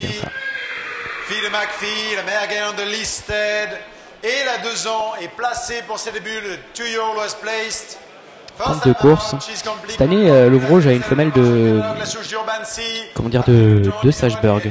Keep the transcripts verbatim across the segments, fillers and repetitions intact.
Ça. Fille de McPhee, la mère gagnante de Listed. Et la deux ans est placée pour ses débuts. Le two year old was placed. trente-deux courses. Cette année, euh, Louve Rouge a une femelle de, comment dire, de, de Sageburg.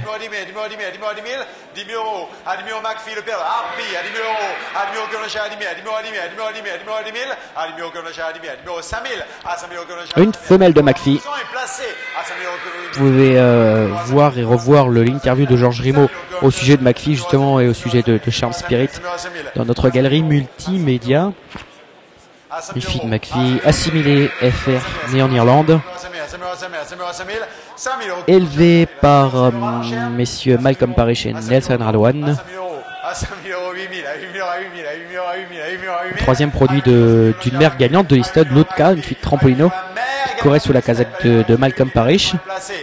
Une femelle de McPhee. Vous pouvez euh, voir et revoir l'interview de Georges Rimeau au sujet de McPhee justement et au sujet de, de Charm Spirit dans notre galerie multimédia. Une fille de McPhee, assimilée F R, née en Irlande, élevée par euh, messieurs Malcolm Parrish et Nelson Radwan. Troisième produit d'une mère gagnante de Listed, Lotka, une fille de Trampolino, qui courait sous la casaque de, de Malcolm Parrish.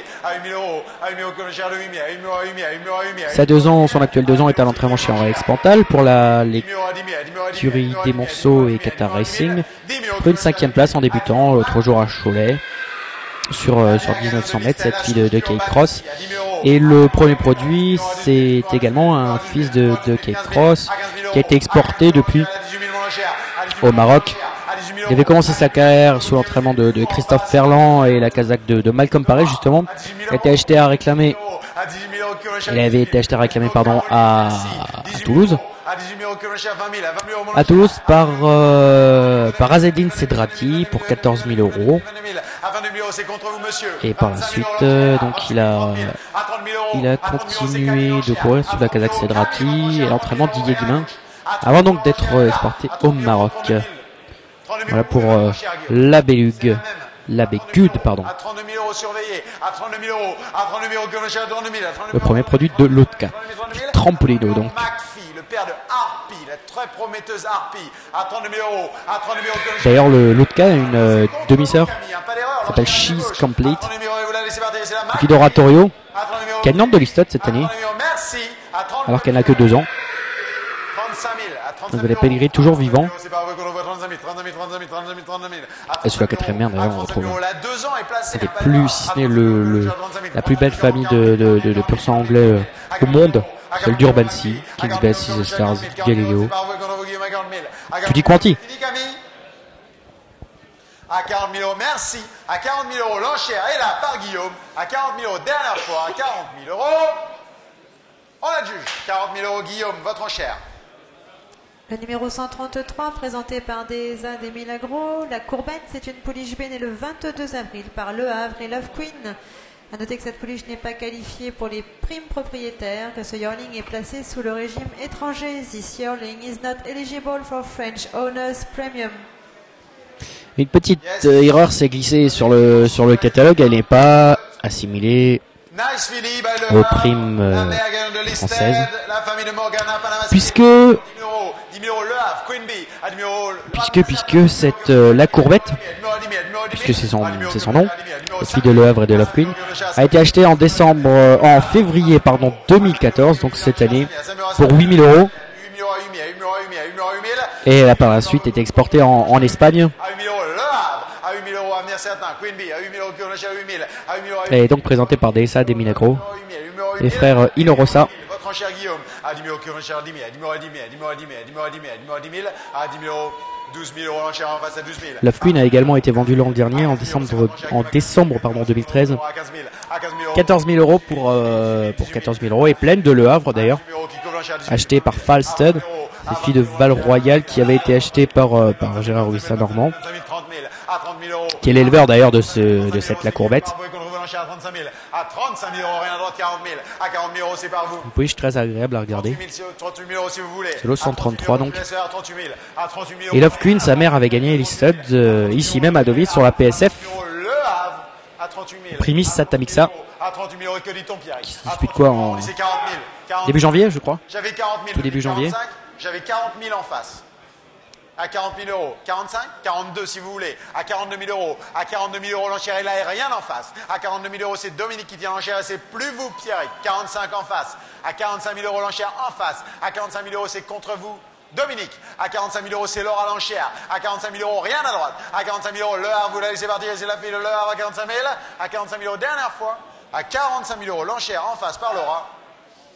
Sa deux ans, son actuel deux ans est à l'entraînement chez Henri Expantal pour la l'écurie des Monceaux et Qatar Racing. Pour une cinquième place en débutant l'autre jour à Cholet sur, euh, sur dix-neuf cents mètres, cette fille de, de Kate Cross. Et le premier produit, c'est également un fils de, de Kate Cross qui a été exporté depuis au Maroc. Il avait commencé sa carrière sous l'entraînement de, de Christophe Ferland et la casaque de, de Malcolm Parrish justement. Il a été acheté à réclamer. Il avait été acheté à réclamer pardon à, à Toulouse. À Toulouse par euh, par Azzedine Sedrati pour quatorze mille euros. Et par la suite, euh, donc il a il a continué de courir sous la casaque Sedrati et l'entraînement d'Didier Guimain avant donc d'être exporté au Maroc. Voilà pour euh, la Bélugue, la Bégude, pardon. Le premier produit de Lotka, Trampolino donc. D'ailleurs, le Lotka a une euh, demi-sœur qui s'appelle She's Complete, une fille d'oratorio, gagnante de Listed cette année, alors qu'elle n'a que deux ans. Donc les pédigrés toujours vivants. Et sur la quatrième mère d'ailleurs on retrouve les plus, si ce n'est le, le, la plus belle famille de, de, de, de pur sang anglais euh, au monde, celle d'Urban Sea, King's Best, Six Stars, Galileo. Tu dis Quanti? À quarante mille euros, merci. À quarante mille euros, l'enchère est là par Guillaume. À quarante mille euros, dernière fois, à quarante mille euros. On adjuge. quarante mille euros, Guillaume, votre enchère. Le numéro cent trente-trois, présenté par des A des Milagros. La Courbette, c'est une pouliche B née le vingt-deux avril par Le Havre et Love Queen. A noter que cette pouliche n'est pas qualifiée pour les primes propriétaires, que ce yearling est placé sous le régime étranger. This yearling is not eligible for French Owners Premium. Une petite euh, erreur s'est glissée sur le, sur le catalogue, elle n'est pas assimilée aux primes euh, françaises, puisque puisque puisque cette euh, la Courbette, puisque c'est son c'est son nom, la fille de Le Havre et de Love Queen, a été achetée en décembre euh, en février pardon deux mille quatorze, donc cette année pour huit mille euros, et elle a par la suite été exportée en, en Espagne. Elle est donc présentée par D S A des Milagros, les frères Inorosa. Love Queen a également été vendue l'an dernier en décembre, en décembre pardon, deux mille treize. quatorze mille euros pour, euh, pour quatorze mille euros, et pleine de Le Havre d'ailleurs, achetée par Falsted, cette fille de Val-Royal qui avait été achetée par, euh, par Gérard Rouissa-Normand, qui est l'éleveur d'ailleurs de, ce, de cette La Courbette. Une pouliche très agréable à regarder. C'est l'eau cent trente-trois donc. Et Love Queen, sa mère avait gagné Listed euh, ici même à Deauville sur la P S F. Primis Satamixa, qui se dispute quoi en début janvier je crois. Tout début janvier. J'avais quarante mille en face. À quarante mille euros. quarante-cinq, quarante-deux si vous voulez. À quarante-deux mille euros. À quarante-deux mille euros, l'enchère est là et rien en face. À quarante-deux mille euros, c'est Dominique qui tient l'enchère et c'est plus vous, Pierrick. quarante-cinq en face. À quarante-cinq mille euros, l'enchère en face. À quarante-cinq mille euros, c'est contre vous, Dominique. À quarante-cinq mille euros, c'est Laura à l'enchère. À quarante-cinq mille euros, rien à droite. À quarante-cinq mille euros, Le Havre, vous la laissez partir, c'est la fille de Le Havre à quarante-cinq mille. À quarante-cinq mille euros, dernière fois. À quarante-cinq mille euros, l'enchère en face par Laura.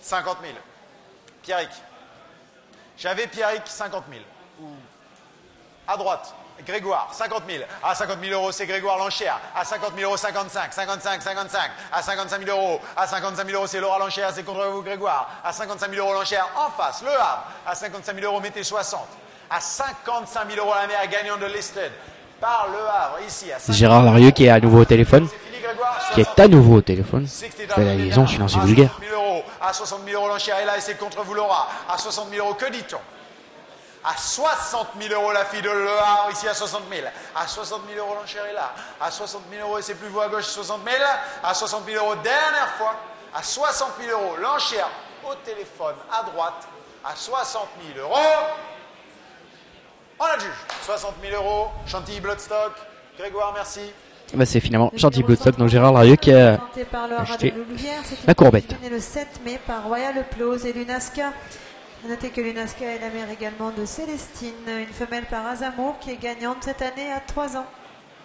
cinquante mille. Pierrick. J'avais Pierrick, cinquante mille. À droite, Grégoire, cinquante mille. À cinquante mille euros, c'est Grégoire l'enchère. À cinquante mille euros, cinquante-cinq, cinquante-cinq, cinquante-cinq. À cinquante-cinq mille euros, à cinquante-cinq mille euros, c'est Laura l'enchère, c'est contre vous, Grégoire. À cinquante-cinq mille euros l'enchère, en face, Le Havre. À cinquante-cinq mille euros, mettez soixante. À cinquantacinq mille euros, la mère gagnante de Listed. Par Le Havre, ici. C'est Gérard Larieux qui est à nouveau au téléphone. Qui est à nouveau au téléphone. Fait la liaison silence et vulgaire. À soixante mille euros, l'enchère est là et c'est contre vous, Laura. À soixante mille euros, que dit-on? À soixante mille euros, la fille de Le Havre, ici à soixante mille. À soixante mille euros, l'enchère est là. À soixante mille euros, et c'est plus vous à gauche, soixante mille. À soixante mille euros, dernière fois. À soixante mille euros, l'enchère au téléphone à droite. À soixante mille euros. On a le juge. soixante mille euros, Chantilly Bloodstock. Grégoire, merci. Bah c'est finalement Chantilly Bloodstock, donc Gérard Larieux qui a acheté la courbette. Le sept mai par Royal Applause et l'UNASCA. A noter que l'UNASCA est la mère également de Célestine, une femelle par Azamour qui est gagnante cette année à trois ans.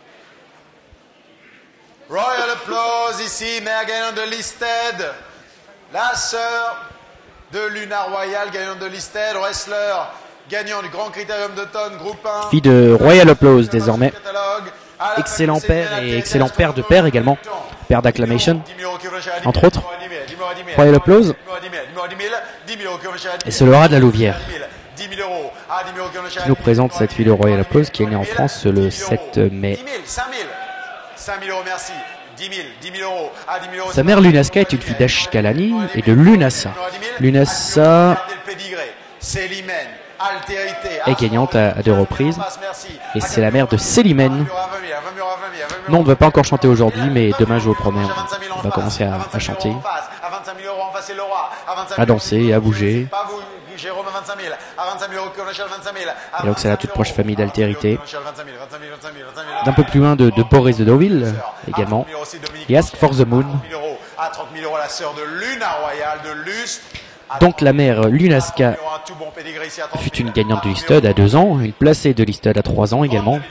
Royal Applause ici, mère gagnante de Listed. La sœur de Luna Royal, gagnante de Listed. Wrestler, gagnant du Grand Critérium d'automne, groupe un. Fille de Royal Applause désormais. Excellent père et excellent père de père également. Père d'Acclamation, entre autres. Royal Applause. Et c'est Laura de la Louvière qui nous présente cette fille de Royal Applause qui est née en France le sept mai. Sa mère Lunasca est une fille d'Ashkalani et de Lunasa. Lunasa est gagnante à, à deux reprises. Et c'est la mère de Célimène. Non, on ne va pas encore chanter aujourd'hui, mais demain je vous promets, on va commencer à, à chanter, à danser, à bouger. Et donc c'est la toute proche famille d'Altérité. D'un peu plus loin de, de Boris de Deauville également. Et Ask for the Moon. Donc la mère Lunasca fut une gagnante de Listed à deux ans, une placée de Listed à trois ans également.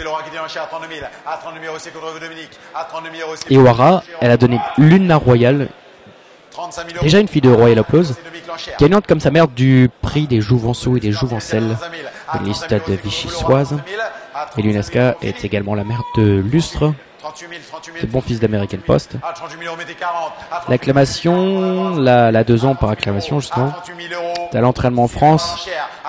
Et Wara, elle a donné Luna Royal, déjà une fille de Royal Applause, gagnante comme sa mère du prix des Jouvenceaux et des Jouvencelles de Listed vichysoise. Et Lunasca est également la mère de Lustre, c'est bon fils d'American Post. L'acclamation, la, la deux ans par acclamation justement. T'as l'entraînement en France.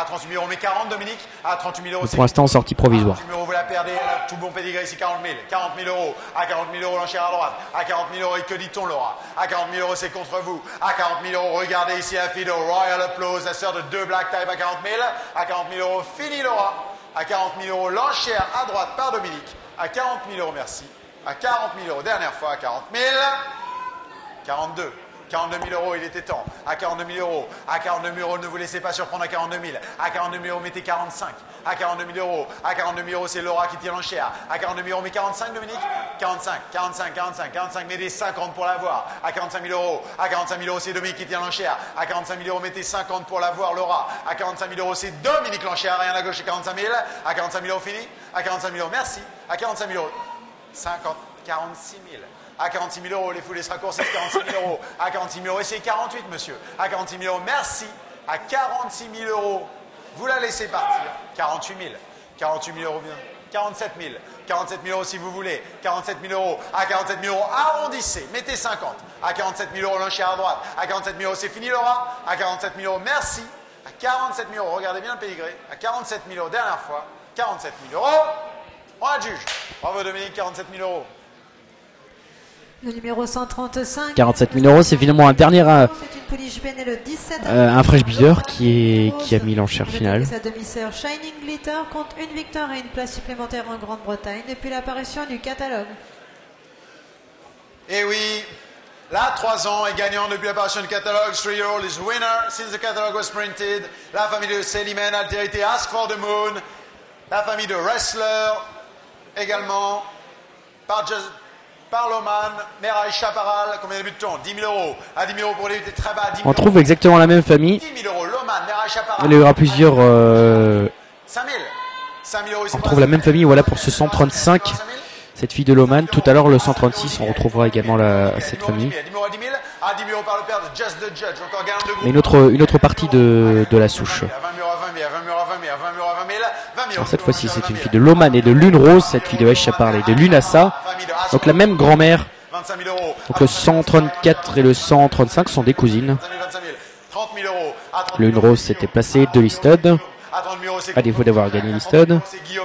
Mais pour l'instant en sortie provisoire. Tout bon pédigré ici, quarante mille. quarante mille euros. À quarante mille euros, l'enchère à droite. À quarante mille euros, et que dit-on, Laura? À quarante mille euros, c'est contre vous. À quarante mille euros, regardez ici la fille de Royal Applause, la sœur de deux Black Type à quarante mille. À quarante mille euros, fini, Laura. À quarante mille euros, l'enchère à droite par Dominique. À quarante mille euros, merci. À quarante mille euros, dernière fois, à quarante mille. quarante-deux. quarante-deux mille euros, il était temps. À quarante-deux mille euros. À quarante-deux mille euros, ne vous laissez pas surprendre à quarante-deux mille. À quarante-deux mille euros, mettez quarante-cinq. À quarante-deux mille euros. À quarante-deux mille euros, c'est Laura qui tire l'enchère. À quarante-deux mille euros, mais quarante-cinq, Dominique. quarante-cinq, quarante-cinq, quarante-cinq, quarante-cinq, mettez cinquante pour l'avoir. À quarante-cinq mille euros. À quarante-cinq mille euros, c'est Dominique qui tire l'enchère. À quarante-cinq mille euros, mettez cinquante pour l'avoir, Laura. À quarante-cinq mille euros, c'est Dominique l'enchère. Rien à gauche, c'est quarante-cinq mille. À quarante-cinq mille euros, fini. À quarante-cinq mille euros, merci. À quarante-cinq mille euros. cinquante, quarante-six mille. À quarante-six mille euros, les foulées se raccourcissent, quarante-six mille euros. À quarante-six mille euros, essayez quarante-huit, monsieur. À quarante-six mille euros, merci. À quarante-six mille euros, vous la laissez partir. quarante-huit mille. quarante-huit mille euros, bien. quarante-sept mille. quarante-sept mille euros si vous voulez. quarante-sept mille euros. À quarante-sept mille euros, arrondissez. Mettez cinquante. À quarante-sept mille euros, l'enchère à droite. À quarante-sept mille euros, c'est fini, Laura. À quarante-sept mille euros, merci. À quarante-sept mille euros, regardez bien le pédigré. À quarante-sept mille euros, dernière fois. quarante-sept mille euros. On a le juge. Bravo Dominique, quarante-sept mille euros. Le numéro cent trente-cinq. quarante-sept mille euros, c'est finalement un dernier euh, le dix-sept euh, un fresh bidder qui, est, qui a mis l'enchère finale. Sa demi-sœur Shining Glitter compte une victoire et une place supplémentaire en Grande-Bretagne depuis l'apparition du catalogue. Et oui, la trois ans est gagnant depuis l'apparition du catalogue. three year old is winner since the catalogue was printed. La famille de Célimène, Altérité, Ask for the Moon. La famille de Wrestler également. Par Just... Parloman, Meraï Chaparral, combien de buts de temps? dix mille euros. À dix mille euros pour les très bas. On trouve exactement la même famille. dix mille euros. Loman, Meraï Chaparral. Il y aura plusieurs. Euh... cinq mille. cinq mille euros. On trouve la même famille, voilà pour ce cent trente-cinq. Cette fille de Loman. Tout à l'heure, le cent trente-six, on retrouvera également la, cette famille. À dix mille euros par le père de Just the Judge. Encore gagnant de groupe. Mais une autre, une autre partie de, de la souche. Alors cette fois-ci, c'est une fille de Loman et de Lune Rose, cette fille de Aisha Parle et de Lunasa. Donc la même grand-mère. Donc le cent trente-quatre et le cent trente-cinq sont des cousines. Lune Rose s'était placée de l'Eastud, à défaut d'avoir gagné l'Eastud.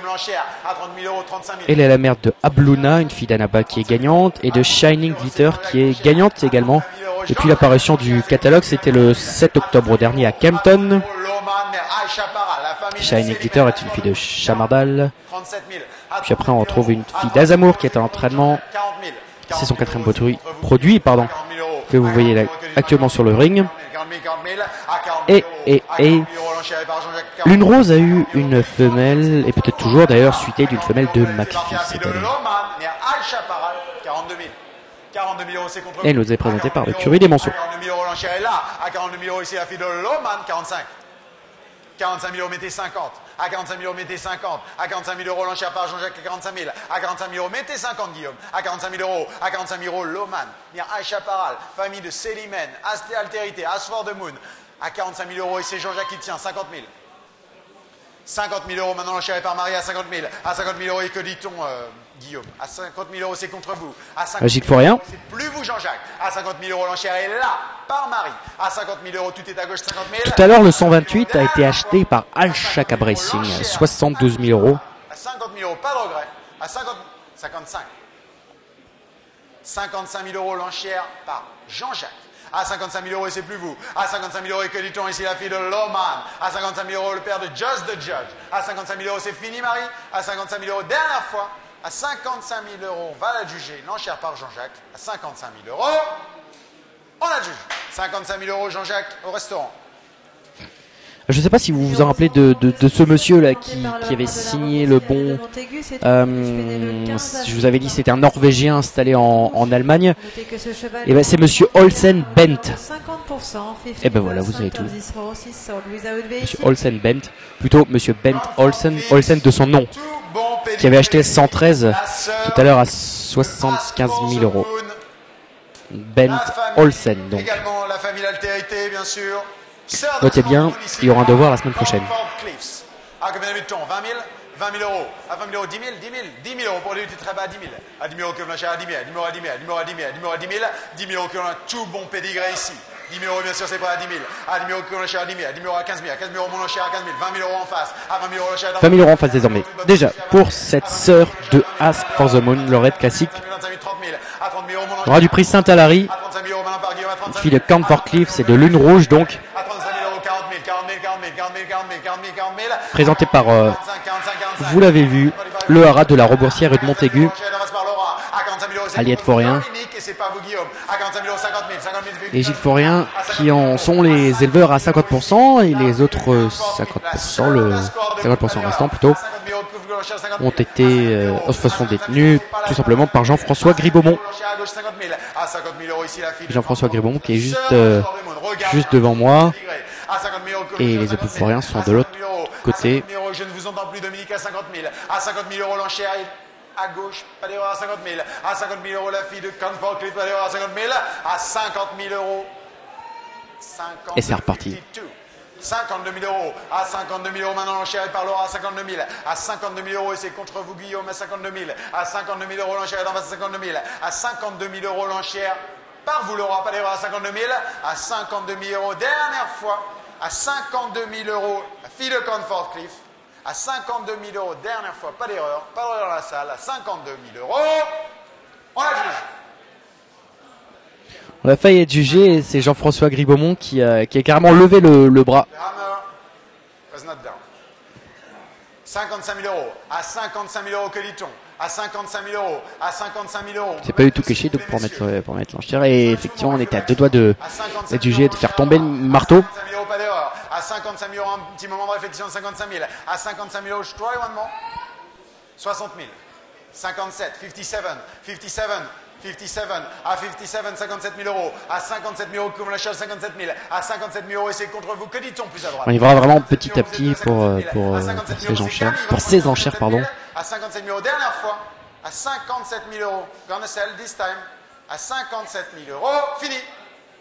Elle est la mère de Abluna, une fille d'Anaba qui est gagnante, et de Shining Glitter qui est gagnante également. Depuis l'apparition du catalogue, c'était le sept octobre dernier à Kempton. Shining Glitter est une fille de Chamardal. Puis après on retrouve une fille d'Azamour qui est en entraînement. C'est son quatrième produit, produit pardon, que vous voyez là, actuellement sur le ring. Et, et, et Lune Rose a eu une femelle, et peut-être toujours d'ailleurs, suitée d'une femelle de McPhee cette année. Et elle nous est présentée par l'écurie des Monceaux. quarante-cinq mille euros, mettez cinquante. À quarante-cinq mille euros, mettez cinquante. À quarante-cinq mille euros, l'enchère par Jean-Jacques à quarante-cinq mille. À quarante-cinq mille euros, mettez cinquante, Guillaume. À quarante-cinq mille euros. À quarante-cinq mille euros, Loman. Bien, Aisha Paral, famille de Célimène, Asté Altérité, Asfor de Moon. À quarante-cinq mille euros, et c'est Jean-Jacques qui tient, cinquante mille. cinquante mille euros, maintenant l'enchère est par Marie à cinquante mille. À cinquante mille euros, et que dit-on, euh, Guillaume? À cinquante mille euros, c'est contre vous. À cinquante mille euros, c'est plus vous, Jean-Jacques. À cinquante mille euros, l'enchère est là, par Marie. À cinquante mille euros, tout est à gauche, cinquante mille. Tout à l'heure, le cent vingt-huit a été acheté par Al Shaka Racing, à soixante-douze mille euros. À cinquante mille euros, pas de regret. À cinquante, cinquante-cinq. cinquante-cinq mille euros, l'enchère par Jean-Jacques. À cinquante-cinq mille euros, et c'est plus vous. À cinquante-cinq mille euros, et que dit-on ici, la fille de Loman. À cinquante-cinq mille euros, le père de Just the Judge. À cinquante-cinq mille euros, c'est fini, Marie. À cinquante-cinq mille euros, dernière fois. À cinquante-cinq mille euros, on va la juger. L'enchère par Jean-Jacques. À cinquante-cinq mille euros, on la juge. cinquante-cinq mille euros, Jean-Jacques, au restaurant. Je ne sais pas si vous vous en rappelez de, de, de ce monsieur là qui, qui avait signé le bon. Euh, je vous avais dit c'était un Norvégien installé en, en Allemagne. Et ben c'est monsieur Olsen Bent. Et ben voilà, vous avez tout. Monsieur Olsen Bent, plutôt monsieur Bent Olsen, Olsen de son nom, qui avait acheté cent treize tout à l'heure à soixante-quinze mille euros. Bent Olsen donc. Également la famille Altérité, bien sûr. Notez bien, il y aura un devoir la semaine prochaine. À combien de temps? vingt mille? vingt mille euros. À vingt mille euros, dix mille? dix mille? dix mille euros pour les lutter très bas à dix mille. À dix mille euros que vous l'achetez à dix mille. À dix mille euros à dix mille. À dix mille euros à dix mille. À dix mille euros à dix mille. dix mille euros que l'on a tout bon pédigré ici. dix mille euros bien sûr c'est pas à dix mille. À dix mille euros que l'on achète à dix mille. À dix mille euros à quinze mille. À quinze mille euros mon enchère à quinze mille. vingt mille euros en face. À vingt mille euros l'enchère. vingt mille euros en face désormais. Déjà, pour cette sœur de Ask for the Moon, Lorette classique. On aura du prix Saint-Alary. Une fille de Camphor Cliff, c'est de Lune Rouge donc. Présenté par, euh, vous l'avez vu, le haras de la Roboursière et de Montaigu. Aliette Forien. Et Gilles Forien qui en sont les éleveurs à cinquante pour cent et les autres cinquante pour cent, le cinquante pour cent restant plutôt, ont été euh, sont détenus tout simplement par Jean-François Gribaumont. Jean-François Gribaumont qui est juste, euh, juste devant moi. Et les époux Foriens sont de l'autre côté. Je ne vous entends plus, Dominique, à cinquante mille. À cinquante mille euros, l'enchère est à gauche, pas d'erreur à cinquante mille. À cinquante mille euros, la fille de Camphor Cliff, pas d'erreur à cinquante mille. À cinquante mille euros. Et c'est reparti. cinquante-deux mille euros. À cinquante-deux mille euros, maintenant l'enchère est par Laura à cinquante-deux mille. À cinquante-deux mille euros, et c'est contre vous, Guillaume, à cinquante-deux mille. À cinquante-deux mille euros, l'enchère est en face à cinquante-deux mille. À cinquante-deux mille euros, l'enchère par vous, Laura, pas d'erreur à cinquante-deux mille. À cinquante-deux mille euros, dernière fois. À cinquante-deux mille euros, la fille de Camphor Cliff. À cinquante-deux mille euros, dernière fois, pas d'erreur, pas d'erreur dans la salle. À cinquante-deux mille euros, on la juge. On a failli être jugé et c'est Jean-François Gribaumont qui a, qui a carrément levé le, le bras. cinquante-cinq mille euros. À cinquante-cinq mille euros, que dit-on? À cinquante-cinq mille euros. À cinquante-cinq mille euros. C'est pas du tout caché donc pour mettre, pour mettre l'enchère. Et effectivement, on était à deux doigts de d'être jugé et de faire tomber le marteau. À cinquante-cinq mille euros, un petit moment de réflexion, cinquante-cinq mille. À cinquante-cinq mille euros, je try one more. soixante mille. cinquante-sept, cinquante-sept, cinquante-sept, cinquante-sept. À cinquante-sept, cinquante-sept mille euros. À cinquante-sept mille euros, comme l'achat, cinquante-sept mille. À cinquante-sept mille euros, et c'est contre vous. Que dit-on plus à droite? On y va vraiment petit à petit pour, pour, pour, pour ces enchères. Pour ces enchères, pardon. À cinquante-sept mille euros, dernière fois. À cinquante-sept mille euros. Gonna sell this time. À cinquante-sept mille euros, fini.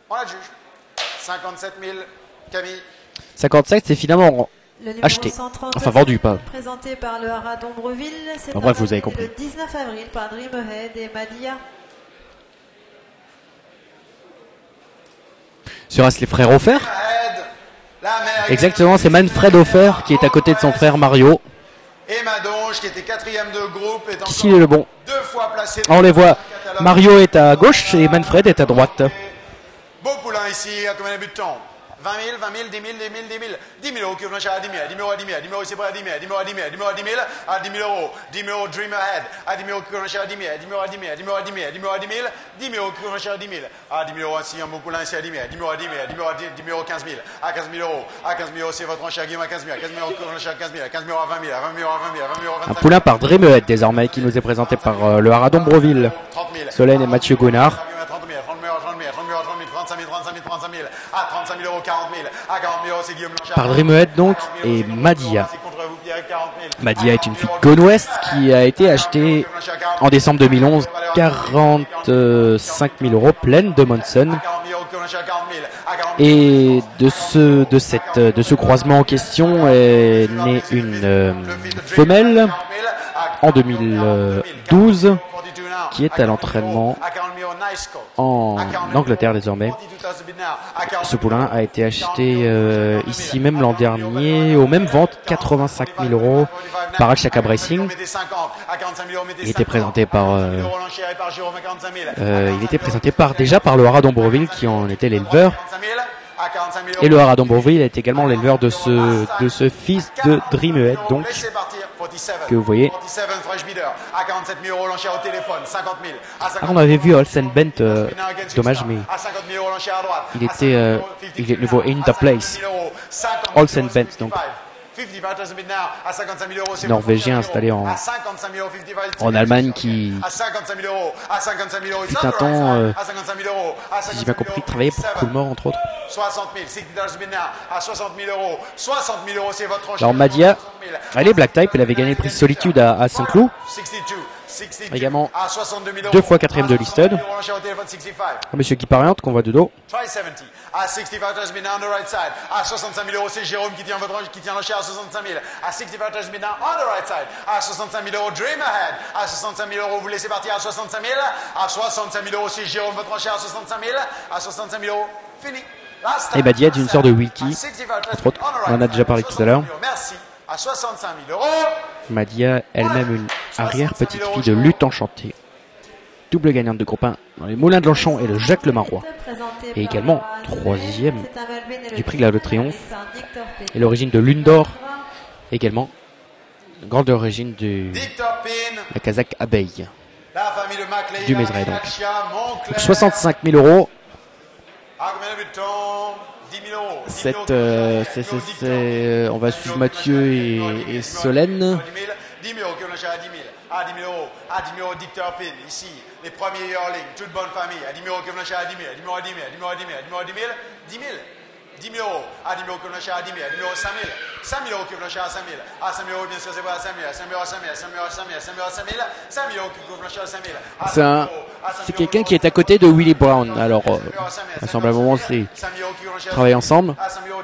On la juge. cinquante-sept mille, Camille. cinquante-sept, c'est finalement acheté. Enfin, vendu, pas. Présenté par le Haras d'Ombreville. C'est enfin, bref, vous avez compris. Le dix-neuf avril par Dream Ahead et Madia. Sera-ce les frères Offer? Exactement, c'est Manfred Offer qui est à côté de son frère Mario. Et Madonge qui était quatrième de groupe. Est Ici, il est le bon. Deux fois placé. On les voit. Mario est à gauche et Manfred est à droite. Beau poulain ici, à combien de buts de temps? vingt mille, vingt mille, dix mille, dix mille, dix mille, dix mille euros qui vont à dix mille, dix mille euros à dix mille, dix mille euros c'est pas à dix mille, dix mille euros à dix mille, dix mille euros à dix mille, à dix mille euros, dix mille euros Dream Ahead, à dix mille euros qui vont à dix mille, dix mille euros à dix mille, dix mille euros à dix mille, dix mille euros à dix mille, dix mille euros qui vont à dix mille, à dix mille euros ici, un beau poulain ici à dix mille, dix mille euros à dix mille, dix mille euros à dix mille euros quinze mille, à quinze mille euros, à quinze mille euros c'est votre enchère Guillaume à quinze mille, quinze mille euros qui vont à quinze mille, quinze mille euros à vingt mille, à vingt mille euros à vingt mille, à vingt mille euros à vingt-cinq mille. Un poulain par Dream Ahead désormais qui nous est présenté par euh, le Haras d'Ombreville. Solène et Mathieu Gonard. À trente-cinq mille euros, quarante mille. À quarante mille euros, c'est Guillaume Blanchard. Par Dream Ahead donc et Madia. Madia est une fille de Gone West qui a été achetée en décembre deux mille onze, quarante-cinq mille euros, pleine de Monson. Et de ce, de, cette, de ce croisement en question est née une euh, femelle en deux mille douze qui est à l'entraînement en Angleterre désormais. Ce poulain a été acheté euh, ici même l'an dernier, aux mêmes ventes, quatre-vingt-cinq mille euros par Al-Shaka Racing. Il était présenté par, euh, euh, il était présenté par déjà par le Haras d'Ombreville qui en était l'éleveur. Et le Haras d'Ombreville est également l'éleveur de ce, de ce fils de Dream Ahead, donc, que vous voyez. Alors on avait vu Olsen Bent, euh, dommage, mais il était, euh, il est nouveau in the place. Olsen Bent, donc, norvégien installé en, en Allemagne qui fut un temps, euh, si j'ai bien compris, travaillait pour Coolmore entre autres. Alors Madia, elle est black type, elle avait gagné le prix Solitude à, à Saint-Cloud. Également deux fois quatrième de listed. Monsieur Guy Pariante qu'on voit de dos. À soixante-cinq mille euros, c'est Jérôme qui tient, votre, qui tient l'enchère à soixante-cinq mille. À soixante-cinq mille now on the right side. À soixante-cinq mille euros, Dream Ahead. À soixante-cinq mille euros, vous laissez partir à soixante-cinq mille. À soixante-cinq mille euros, c'est Jérôme, votre enchère à soixante-cinq mille. À soixante-cinq mille euros, fini. Et Madia est une sorte de wiki, entre autres. On en a déjà parlé tout à l'heure. Merci. À soixante-cinq mille euros. Madia, elle-même une arrière-petite fille de lutte enchantée. Double gagnante de groupe un dans les Moulins de Longchamp et le Jacques Le Marois. Et également troisième du prix de la Le Triomphe. Et l'origine de Lundor. Également grande origine de la Kazakh Abeille. Du Mézeray donc. donc soixante-cinq mille euros. Cette, euh, c'est, c'est, c'est, euh, on va suivre Mathieu et, et Solène. À dix mille euros, à dix mille euros, Dictor Pin, ici, les premiers yearlings, toute bonne famille, à dix mille euros, que vous l'achetez à dix mille, à dix mille euros, à dix mille, à dix mille euros, à dix mille, à dix mille, dix mille, dix mille euros, à dix mille euros, que vous l'achetez à dix mille, à dix mille euros, cinq mille, cinq mille euros, que vous l'achetez à cinq mille, à cinq mille euros, bien sûr, c'est pas à cinq mille, à cinq mille euros, à cinq mille, à cinq mille euros, à cinq mille, à cinq mille euros, à cinq mille, cinq mille euros, que vous l'achetez à cinq mille. C'est un, c'est quelqu'un qui est à côté de Willie Brown, alors, euh, vraisemblablement, c'est travailler ensemble.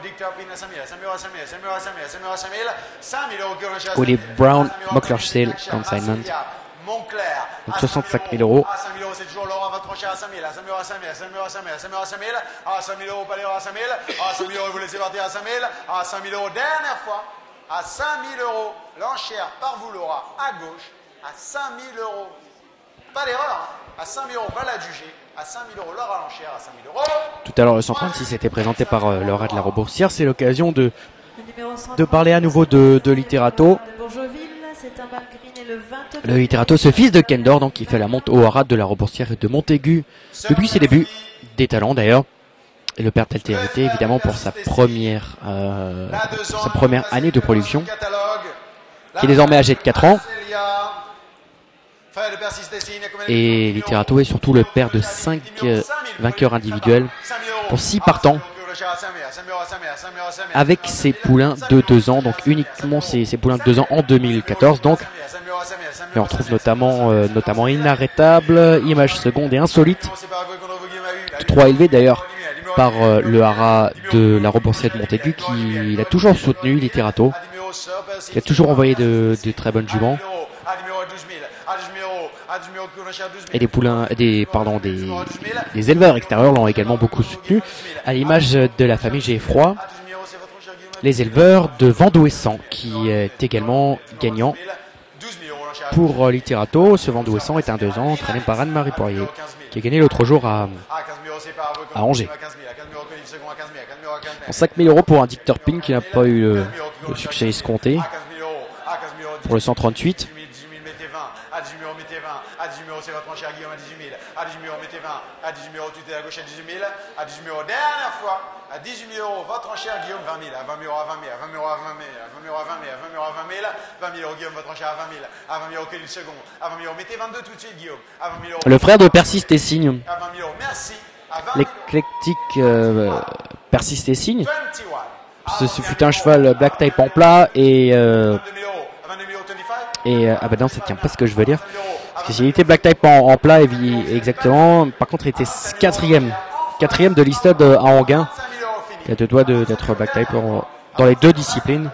Willie Brown, Mockler Sale, Consignment. Donc soixante-cinq mille euros. À cinq mille euros, c'est toujours Laurent, votre enchère à cinq mille, à cinq mille euros, à cinq mille, à cinq mille euros, à cinq mille, à cinq mille euros, à cinq mille, à cinq mille euros, pas à cinq mille, à cinq mille euros, vous laissez partir à cinq mille, à cinq mille euros, dernière fois, à cinq mille euros, l'enchère par vous, Laura, à gauche, à cinq mille euros. Pas d'erreur, à cinq mille euros, pas la juger, à cinq mille euros, Laura, l'enchère, à cinq mille euros. Tout à l'heure, le cent trente-six était présenté par euh, Laura de la Roboursière. C'est l'occasion de, de parler à nouveau de, de Littérato. Le Littérato, ce fils de Kendor, donc, qui fait la monte au Haras de la Roboursière et de Montaigu depuis ses débuts, des talents d'ailleurs. Et le père d'altérité, évidemment, pour sa première, euh, pour sa première année de production, qui est désormais âgé de quatre ans. Et Littérato est surtout le père de cinq euh, vainqueurs individuels pour six partants avec ses poulains de deux ans, donc uniquement ses, ses poulains de deux ans en deux mille quatorze. Donc, et on retrouve notamment, euh, notamment Inarrêtable, Image Seconde et Insolite, trois élevés d'ailleurs par euh, le haras de la Reboursière de Montaigu qui il a toujours soutenu Littérato, qui a toujours envoyé de, de très bonnes juments. Et des poulains, des, pardon, des, des éleveurs extérieurs l'ont également beaucoup soutenu, à l'image de la famille Geffroy, les éleveurs de Vendouessant, qui est également gagnant pour Littérato. Ce Vendouessant est un deux ans entraîné par Anne-Marie Poirier, qui a gagné l'autre jour à, à Angers. Bon, cinq mille euros pour un Dicteur Pink qui n'a pas eu le, le succès escompté. Pour le cent trente-huit. À dix-huit numéros, mettez vingt. À dix-huit numéros, c'est votre enchère Guillaume à dix-huit mille. À dix-huit numéros, mettez vingt. À dix-huit numéros, tout est à gauche à dix-huit mille. À dix-huit numéros, dernière fois. À dix-huit mille euros, votre enchère Guillaume, vingt mille. À vingt mille euros, à vingt mille. À vingt mille euros, à vingt mille. À vingt mille euros, à vingt mille. À vingt mille euros, à vingt mille. vingt mille euros, Guillaume, votre enchère à vingt mille. À vingt mille euros, que le second. À vingt mille euros, mettez vingt-deux tout de suite, Guillaume. À vingt mille euros. Le frère de Persis Tessigne. À vingt mille euros, merci. L'éclectique euh, Persis Tessigne. Ce, ce fut un cheval black type en plat et. Euh, et euh, ah bah non, ça tient pas ce que je veux dire. Parce que s'il était black type en, en plat, exactement. Par contre, il était quatrième. Quatrième de listed à Anguin. Il a deux doigts d'être black type en, dans les deux disciplines.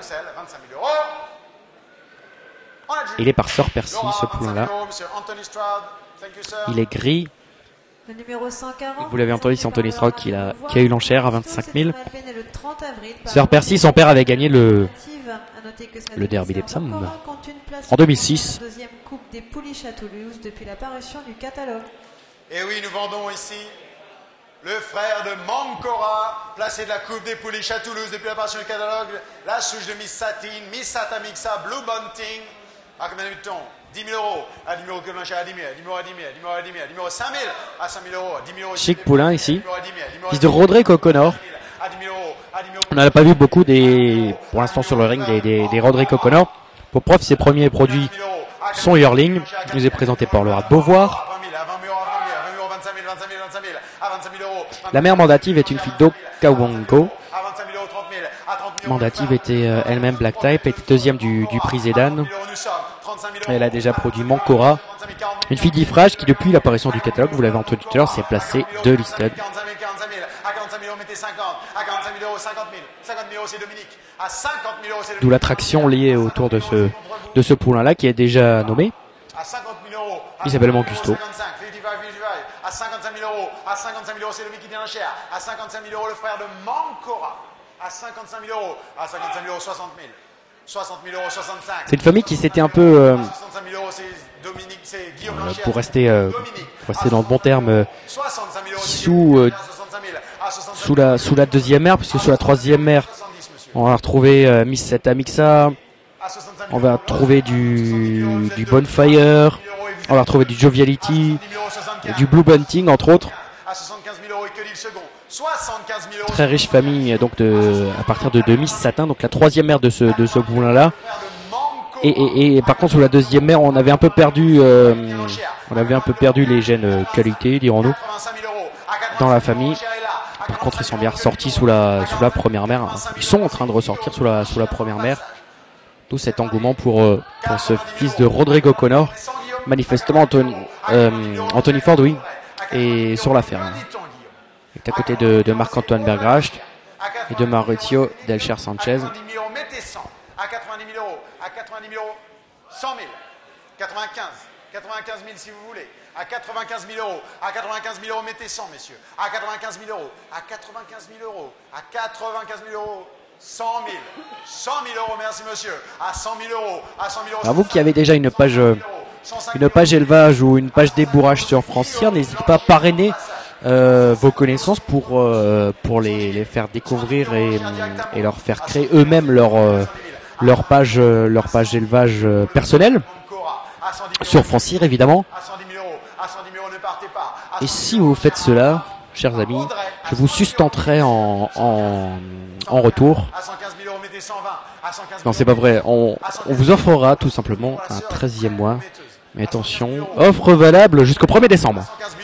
Il est par Sœur Percy, ce poulain-là. Il est gris. Le numéro cent quarante, vous l'avez entendu, c'est Anthony Stroud qui a, qui a eu l'enchère à vingt-cinq mille. Sœur Percy, son père avait gagné le, le derby d'Epsom en deux mille six. Deuxième coupe des pouliches à Toulouse depuis l'apparition du catalogue. Et oui, nous vendons ici le frère de Mancora, placé de la coupe des pouliches à Toulouse depuis l'apparition du catalogue. La souche de Miss Satin, Miss Satamixa, Blue Bunting. À combien de temps? dix mille euros, à dix mille euros que le à dix mille, à dix mille euros, à dix mille, à dix mille euros, à dix mille, à dix mille euros, cinq mille, à cinq mille euros, à dix mille euros. Chic poulain ici, fils de Roderick O'Connor. On n'en a pas vu beaucoup des, pour l'instant sur le ring des, des, des Roderick O'Connor. Pour preuve, ses premiers produits sont Yearling. Il nous est présenté par Laura Beauvoir. La mère mandative est une fille d'Okawongo. Mandative était euh, elle-même black type, était deuxième du, du prix Zédan. Elle a déjà produit Mancora, une fille d'Ifrage qui depuis l'apparition du catalogue, vous l'avez entendu tout à l'heure, s'est placée de listed. D'où l'attraction liée autour de ce, de ce poulain-là qui est déjà nommé. Il s'appelle Mancusto. À cinquante-cinq mille euros, à cinquante-cinq mille euros, c'est le mec qui vient cher. À cinquante-cinq mille euros, le frère de Mancora. À cinquante-cinq mille euros, à cinquante-cinq mille euros, soixante mille. soixante mille euros, soixante-cinq. C'est une famille qui s'était un peu, euh, euh, pour rester, euh, pour rester dans le bon terme, euh, sous, euh, sous la, sous la deuxième mère, puisque sous la troisième mère, on va retrouver euh, Miss Satamixa, on va retrouver du, du Bonfire, on va retrouver du Joviality, et du Blue Bunting entre autres. Très riche famille donc de, à partir de, de Miss Satin, donc la troisième mère de ce, de ce poulain là. Et, et, et par contre sur la deuxième mère on avait un peu perdu euh, on avait un peu perdu les gènes euh, qualité, dirons-nous, dans la famille. Par contre ils sont bien ressortis sous la, sous la première mère. Ils sont en train de ressortir sous la, sous la première mère. Tout cet engouement pour, euh, pour ce fils de Rodrigo O'Connor. Manifestement Anthony, euh, Anthony Ford, oui, et sur la ferme. Il est à côté de, de Marc-Antoine Bergracht et de Mauricio Delcher Sanchez. À quatre-vingt-dix mille euros, à quatre-vingt-dix mille euros, cent mille, quatre-vingt-quinze, quatre-vingt-quinze mille si vous voulez, à quatre-vingt-quinze mille euros, à quatre-vingt-quinze mille euros, mettez cent messieurs, à quatre-vingt-quinze mille euros, à quatre-vingt-quinze mille euros, à quatre-vingt-quinze mille euros, cent mille, cent mille euros, merci monsieur, à cent mille euros, à cent mille euros. Alors vous qui avez déjà une page, une page élevage ou une page débourrage sur Francière, n'hésitez pas à parrainer Euh, vos connaissances pour, euh, pour les, les faire découvrir et, et leur faire créer eux-mêmes leur, euh, leur page, euh, leur page d'élevage euh, personnelle sur Francière évidemment. Et si vous faites cela, chers amis, je vous sustenterai en, en, en retour. Non, c'est pas vrai, on, on vous offrera tout simplement un treizième mois. Mais attention, offre valable jusqu'au premier décembre.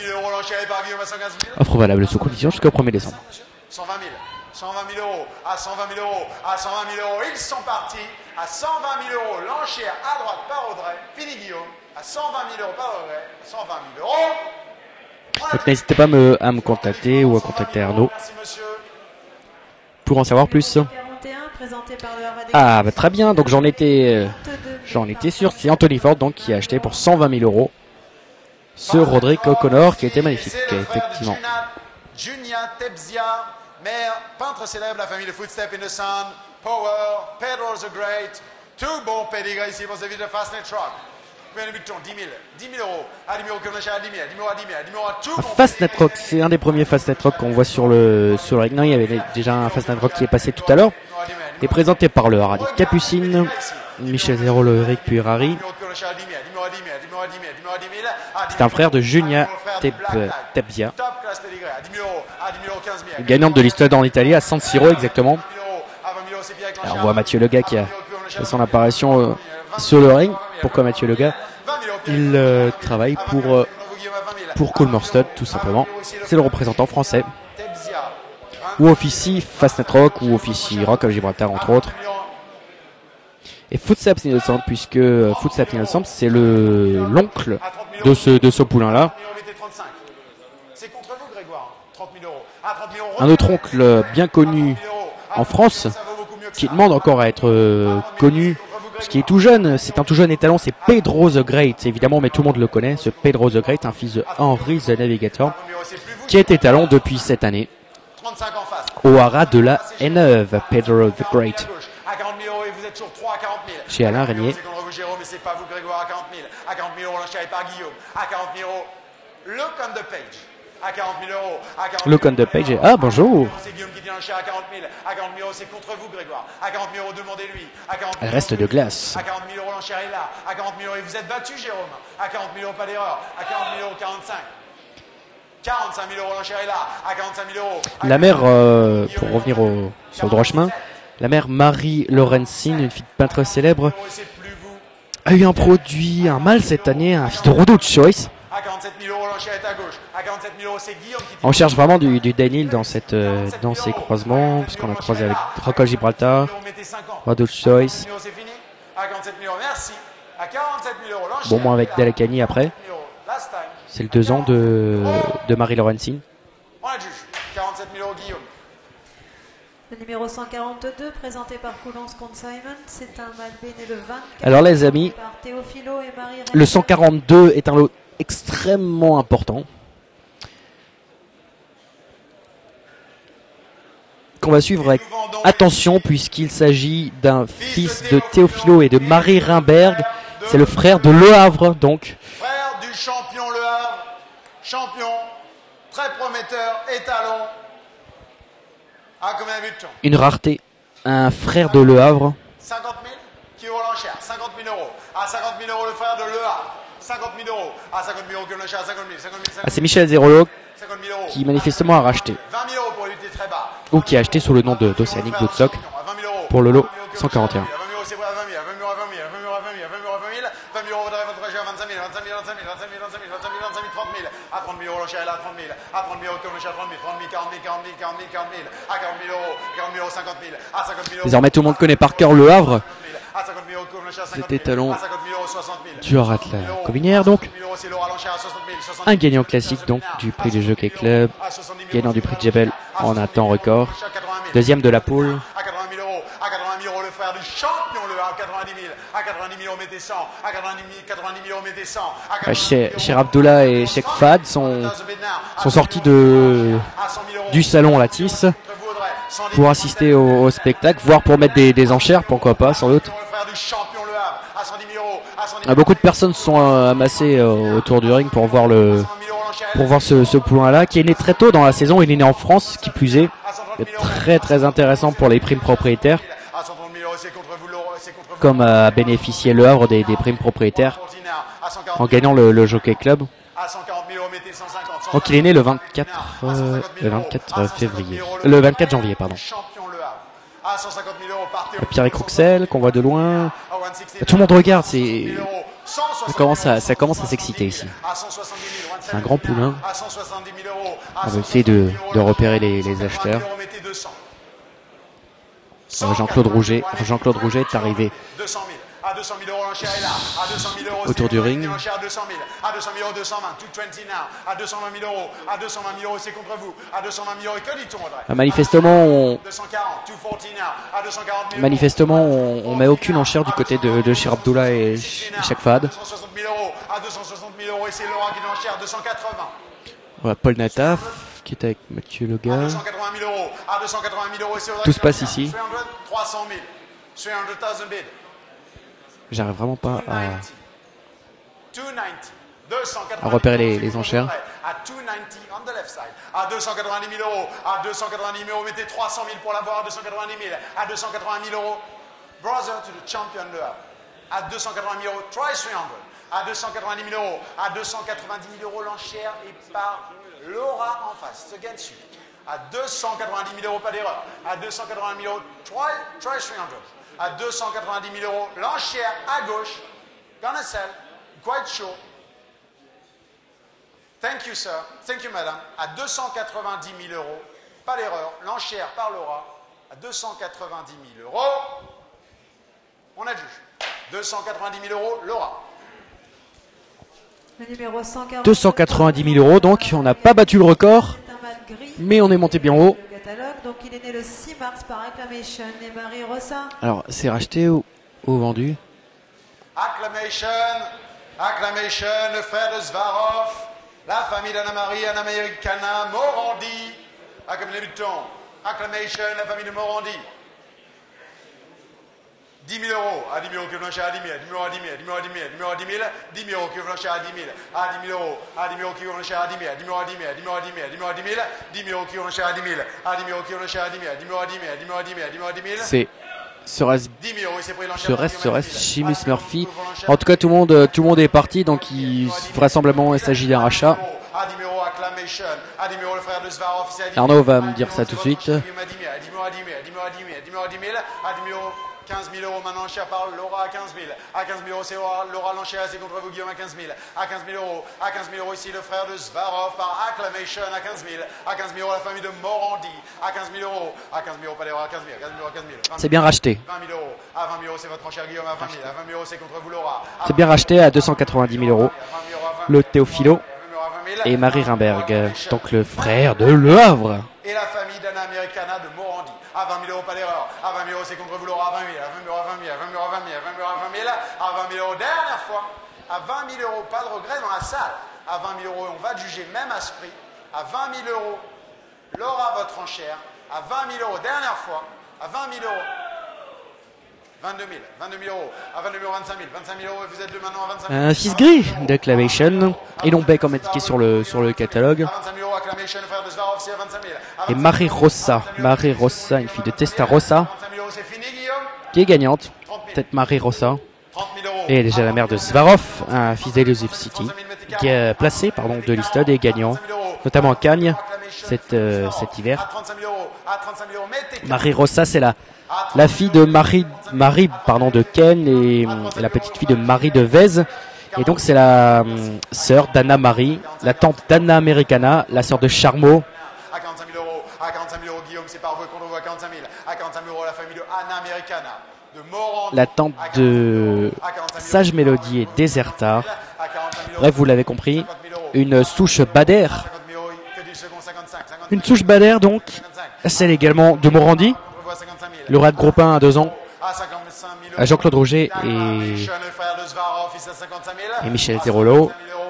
Offre valable sous condition jusqu'au premier décembre. cent vingt mille, cent vingt mille euros, à cent vingt mille euros, à cent vingt mille euros, ils sont partis. À cent vingt mille euros, l'enchère à droite par Audrey, fini Guillaume. À cent vingt mille euros par Audrey, à cent vingt mille euros. Donc n'hésitez pas à me, à me contacter ou à contacter Arnaud pour en savoir plus. Ah bah très bien, donc j'en étais, euh, j'en étais sûr, c'est Anthony Ford donc qui a acheté pour cent vingt mille euros ce Roderick O'Connor qui était magnifique, effectivement. Junia Tebzia, mère, peintre célèbre, la famille de Footstep in the Sun, Power, Pedro the Great, tout bon pédigré ici pour ce vide de Fastnet Rock. dix mille, dix mille euros, à numéro que l'on achète à dix mille, à numéro à dix mille, à numéro à tout. Fastnet Rock, c'est un des premiers Fastnet Rock qu'on voit sur le sur le ring. Non, il y avait déjà un Fastnet Rock qui est passé tout à l'heure. Et présenté par le Hardy Capucine, Michel Zéro, le Eric puis Harry. C'est un frère de Junia Tebzia, gagnante de l'Istade en Italie à San Siro exactement. Alors on voit Mathieu Lega qui a fait son apparition euh, sur le ring. Pourquoi Mathieu Lega? Il euh, travaille pour, euh, pour Coolmore Stud tout simplement. C'est le représentant français. Ou officie Fastnet Rock ou officie Rock of Gibraltar entre autres. Et Footsteps Innocent, puisque Footsteps Innocent c'est le l'oncle de ce, de ce poulain là. Un autre oncle bien connu en France qui demande encore à être euh, connu, parce qu'il est tout jeune, c'est un tout jeune étalon, c'est Pedro the Great évidemment, mais tout le monde le connaît, ce Pedro the Great, un fils de Henry the Navigator, qui est étalon depuis cette année au haras de la Haine-Neuve. Pedro the Great. Chez Alain Régnier. Look on the page. Et... Ah, bonjour. Elle reste de glace. La mère, euh, pour revenir au, sur le droit chemin, la mère Marie Lorenzin, une fille de peintre célèbre, a eu un produit, un mâle cette année, un fils de Rodo Choice. On cherche vraiment du, du Daniel dans, cette, euh, dans ces croisements, parce qu'on a croisé avec Rock of Gibraltar, Rodo Choice. Bon, moi avec Delacani après. C'est le deux ans de, de Marie Lorenzin. Le numéro cent quarante-deux, présenté par Coulance Consignment, c'est un mâle né le vingt-quatre. Alors les amis, le cent quarante-deux est un lot extrêmement important qu'on va suivre avec attention, puisqu'il s'agit d'un fils de Théophilo et de Marie Rimberg. C'est le frère de Le Havre, donc. Frère du champion Le Havre, champion, très prometteur, étalon. À combien de temps? Une rareté, un frère de Le Havre. cinquante mille, qui vaut l'enchère, cinquante mille euros. À cinquante mille euros, le frère de Le Havre. cinquante mille euros. À cinquante mille euros, que l'enchère, à cinquante mille, cinquante mille, ah, c'est Michel Zérolo qui manifestement a racheté. vingt mille euros pour lutter très bas. Ou qui a acheté sous le nom d'Océanique Bloodstock pour le lot cent quarante et un. À trente mille euros, l'enchère est là, trente mille. À trente mille euros, comme l'enchère, trente mille, trente mille, quarante mille, quarante mille, quarante mille, quarante mille. À quarante mille euros, quarante mille euros, cinquante mille. À cinquante mille euros. Désormais, tout le monde connaît par cœur Le Havre. Cet étalon du haras de la Covinière, donc. Un gagnant classique, donc, du prix du Jockey Club. Gagnant du prix de Jebel en un temps record. Deuxième de la poule. Cher Abdullah et Sheikh Fad sont, sont sortis de, du salon Latisse pour assister au, au spectacle, voire pour mettre des, des enchères, pourquoi pas, sans doute. Beaucoup de personnes sont euh, amassées euh, autour du ring pour voir, le, pour voir ce, ce poulain-là, qui est né très tôt dans la saison. Il est né en France, qui plus est. Très très intéressant pour les primes propriétaires, comme a bénéficié Le Havre des, des primes propriétaires en gagnant le, le Jockey Club. Donc il est né le vingt-quatre, euh, le vingt-quatre février, le vingt-quatre janvier, pardon. Pierre Croxel qu'on voit de loin. Tout le monde regarde, c'est ça commence à ça commence à s'exciter ici. C'est un grand poulain. On va essayer de, de repérer les, les acheteurs. Jean-Claude Rouget, Jean-Claude Rouget est arrivé À deux cent mille euros, l'enchère est là. À deux cent mille euros, autour du ring. L'enchère à deux cent mille. À deux cent mille euros, deux cent vingt. deux cent vingt now. À deux cent vingt mille euros. À deux cent vingt mille euros, c'est contre vous. À deux cent vingt mille euros, que dit-on, Audrey? Manifestement, on... deux cent quarante. deux cent quarante now. À deux cent quarante mille Manifestement, on, on met aucune enchère du côté de, de Shir Abdullah et Shak Fahad. deux cent soixante mille euros. À deux cent soixante mille euros, et c'est Laura qui est l'enchère. deux cent quatre-vingts. Voilà, Paul Nataf qui est avec Mathieu Loga. À deux cent quatre-vingt mille euros. À deux cent quatre-vingt mille euros, et c'est Audrey. Tout se passe ici. trois cent mille. trois cent mille bid. J'arrive vraiment pas à, deux cent quatre-vingt-dix à repérer les, les enchères. À deux cent quatre-vingt-dix on the left side. À deux cent quatre-vingt-dix mille euros. À deux cent quatre-vingt-dix mille euros, mettez trois cent mille pour l'avoir. À deux cent quatre-vingt-dix mille. À deux cent quatre-vingt mille euros. Brother to the champion Le Havre. À deux cent quatre-vingt mille euros. Try trois cents. À deux cent quatre-vingt-dix mille euros. À deux cent quatre-vingt-dix mille euros, l'enchère est par Laura en face. C'est against you. À deux cent quatre-vingt-dix mille euros, pas d'erreur. À deux cent quatre-vingt mille euros. Try, try trois cents. À deux cent quatre-vingt-dix mille euros, l'enchère à gauche. Gonna sell. Quite sure. Thank you, sir. Thank you, madame. À deux cent quatre-vingt-dix mille euros, pas d'erreur, l'enchère par Laura. À deux cent quatre-vingt-dix mille euros, on adjuge. deux cent quatre-vingt-dix mille euros, Laura. Le numéro cent quarante. deux cent quatre-vingt-dix mille euros, donc on n'a pas battu le record, mais on est monté bien haut. Donc il est né le six mars par Acclamation et Marie Rossa. Alors c'est racheté ou, ou vendu? Acclamation, Acclamation, le frère de Svarov, la famille d'Anna-Marie, Anna-Americana, Morandi, à comme les butons. Acclamation, la famille de Morandi. dix mille euros, à dix mille euros que l'enchère à dix mille, dix mille euros à dix mille, dix mille euros à dix mille, dix mille euros à dix mille, dix mille euros que l'enchère à dix mille, à dix mille euros, à dix mille euros que l'enchère à dix mille, dix mille euros à dix mille, dix mille euros à dix mille, dix mille euros à dix mille, dix mille euros que l'enchère à dix mille, à dix mille euros que l'enchère à dix mille, dix mille euros à dix mille, dix mille euros à dix mille, dix mille euros à dix mille. C'est serait-ce dix mille euros, il s'est pris l'enchère. serait serait Seamus Murphy. En tout cas, tout le monde tout le monde est parti, donc il vraisemblablement il s'agit d'un rachat. À dix mille euros, Acclamation. À dix mille euros, le frère de Svarov. Arnaud va me dire ça tout de suite. À dix mille euros à dix mille, à dix mille euros à dix mille, dix mille euros à dix mille, à dix mille euros. quinze mille euros maintenant, enchère par Laura à quinze mille. À quinze mille euros, c'est Laura, Laura l'enchère, c'est contre vous, Guillaume, à quinze mille. À quinze mille euros, à quinze mille euros, ici, le frère de Svarov par Acclamation à quinze mille. À quinze mille euros, la famille de Morandi. À quinze mille euros, à quinze mille euros, pas d'erreur, à quinze mille, quinze mille euros, quinze mille. C'est bien racheté. vingt mille euros, à vingt mille euros, c'est votre enchère, Guillaume, à vingt mille. À vingt mille euros, c'est contre vous, Laura. C'est bien racheté à deux cent quatre-vingt-dix mille euros. Le Théophilo et Marie Rimberg, donc le frère de Le Havre. Et la famille d'Anna-Americana de Morandi. À vingt mille euros, pas d'erreur. À vingt mille euros, c'est contre vous, Laura. À vingt mille, à vingt mille euros, à vingt mille, à vingt mille euros, à vingt mille, à vingt mille euros, à vingt mille, à vingt mille euros, dernière fois. À vingt mille euros, pas de regret dans la salle. À vingt mille euros, on va juger même à ce prix. À vingt mille euros, Laura, votre enchère. À vingt mille euros, dernière fois. À vingt mille euros. vingt-deux mille, vingt-deux mille euros, à vingt-deux mille euros, vingt-cinq mille, vingt-cinq mille euros, et vous êtes deux maintenant à vingt-cinq mille. Un fils gris d'Acclamation et Lombay comme indiqué sur le, sur le catalogue. Et Marie Rossa, Marie Rossa, une fille de Testarossa, qui est gagnante, peut-être Marie Rossa. Et déjà la mère de Svarov, un fils d'Elusive City, qui est placé pardon, de l'Istod et gagnant, notamment à Cagnes cet, euh, cet hiver. Marie Rossa, c'est la, la fille de Marie, Marie pardon, de Ken et, et la petite fille de Marie de Vez. Et donc c'est la euh, sœur d'Anna Marie, la tante d'Anna Americana, la sœur de Charmot. À quarante-cinq mille euros, à quarante-cinq mille euros, Guillaume, c'est par vous qu'on le voit à quarante-cinq mille. À quarante-cinq mille euros, la famille de Anna Americana, de Morandi. La tante de Sage Mélodie et Déserta. Bref, vous l'avez compris, une souche Bader. Une souche Bader, donc, celle également de Morandi. Le rat de Gropin à deux ans. À Jean-Claude Roger et, et Michel Zerolo.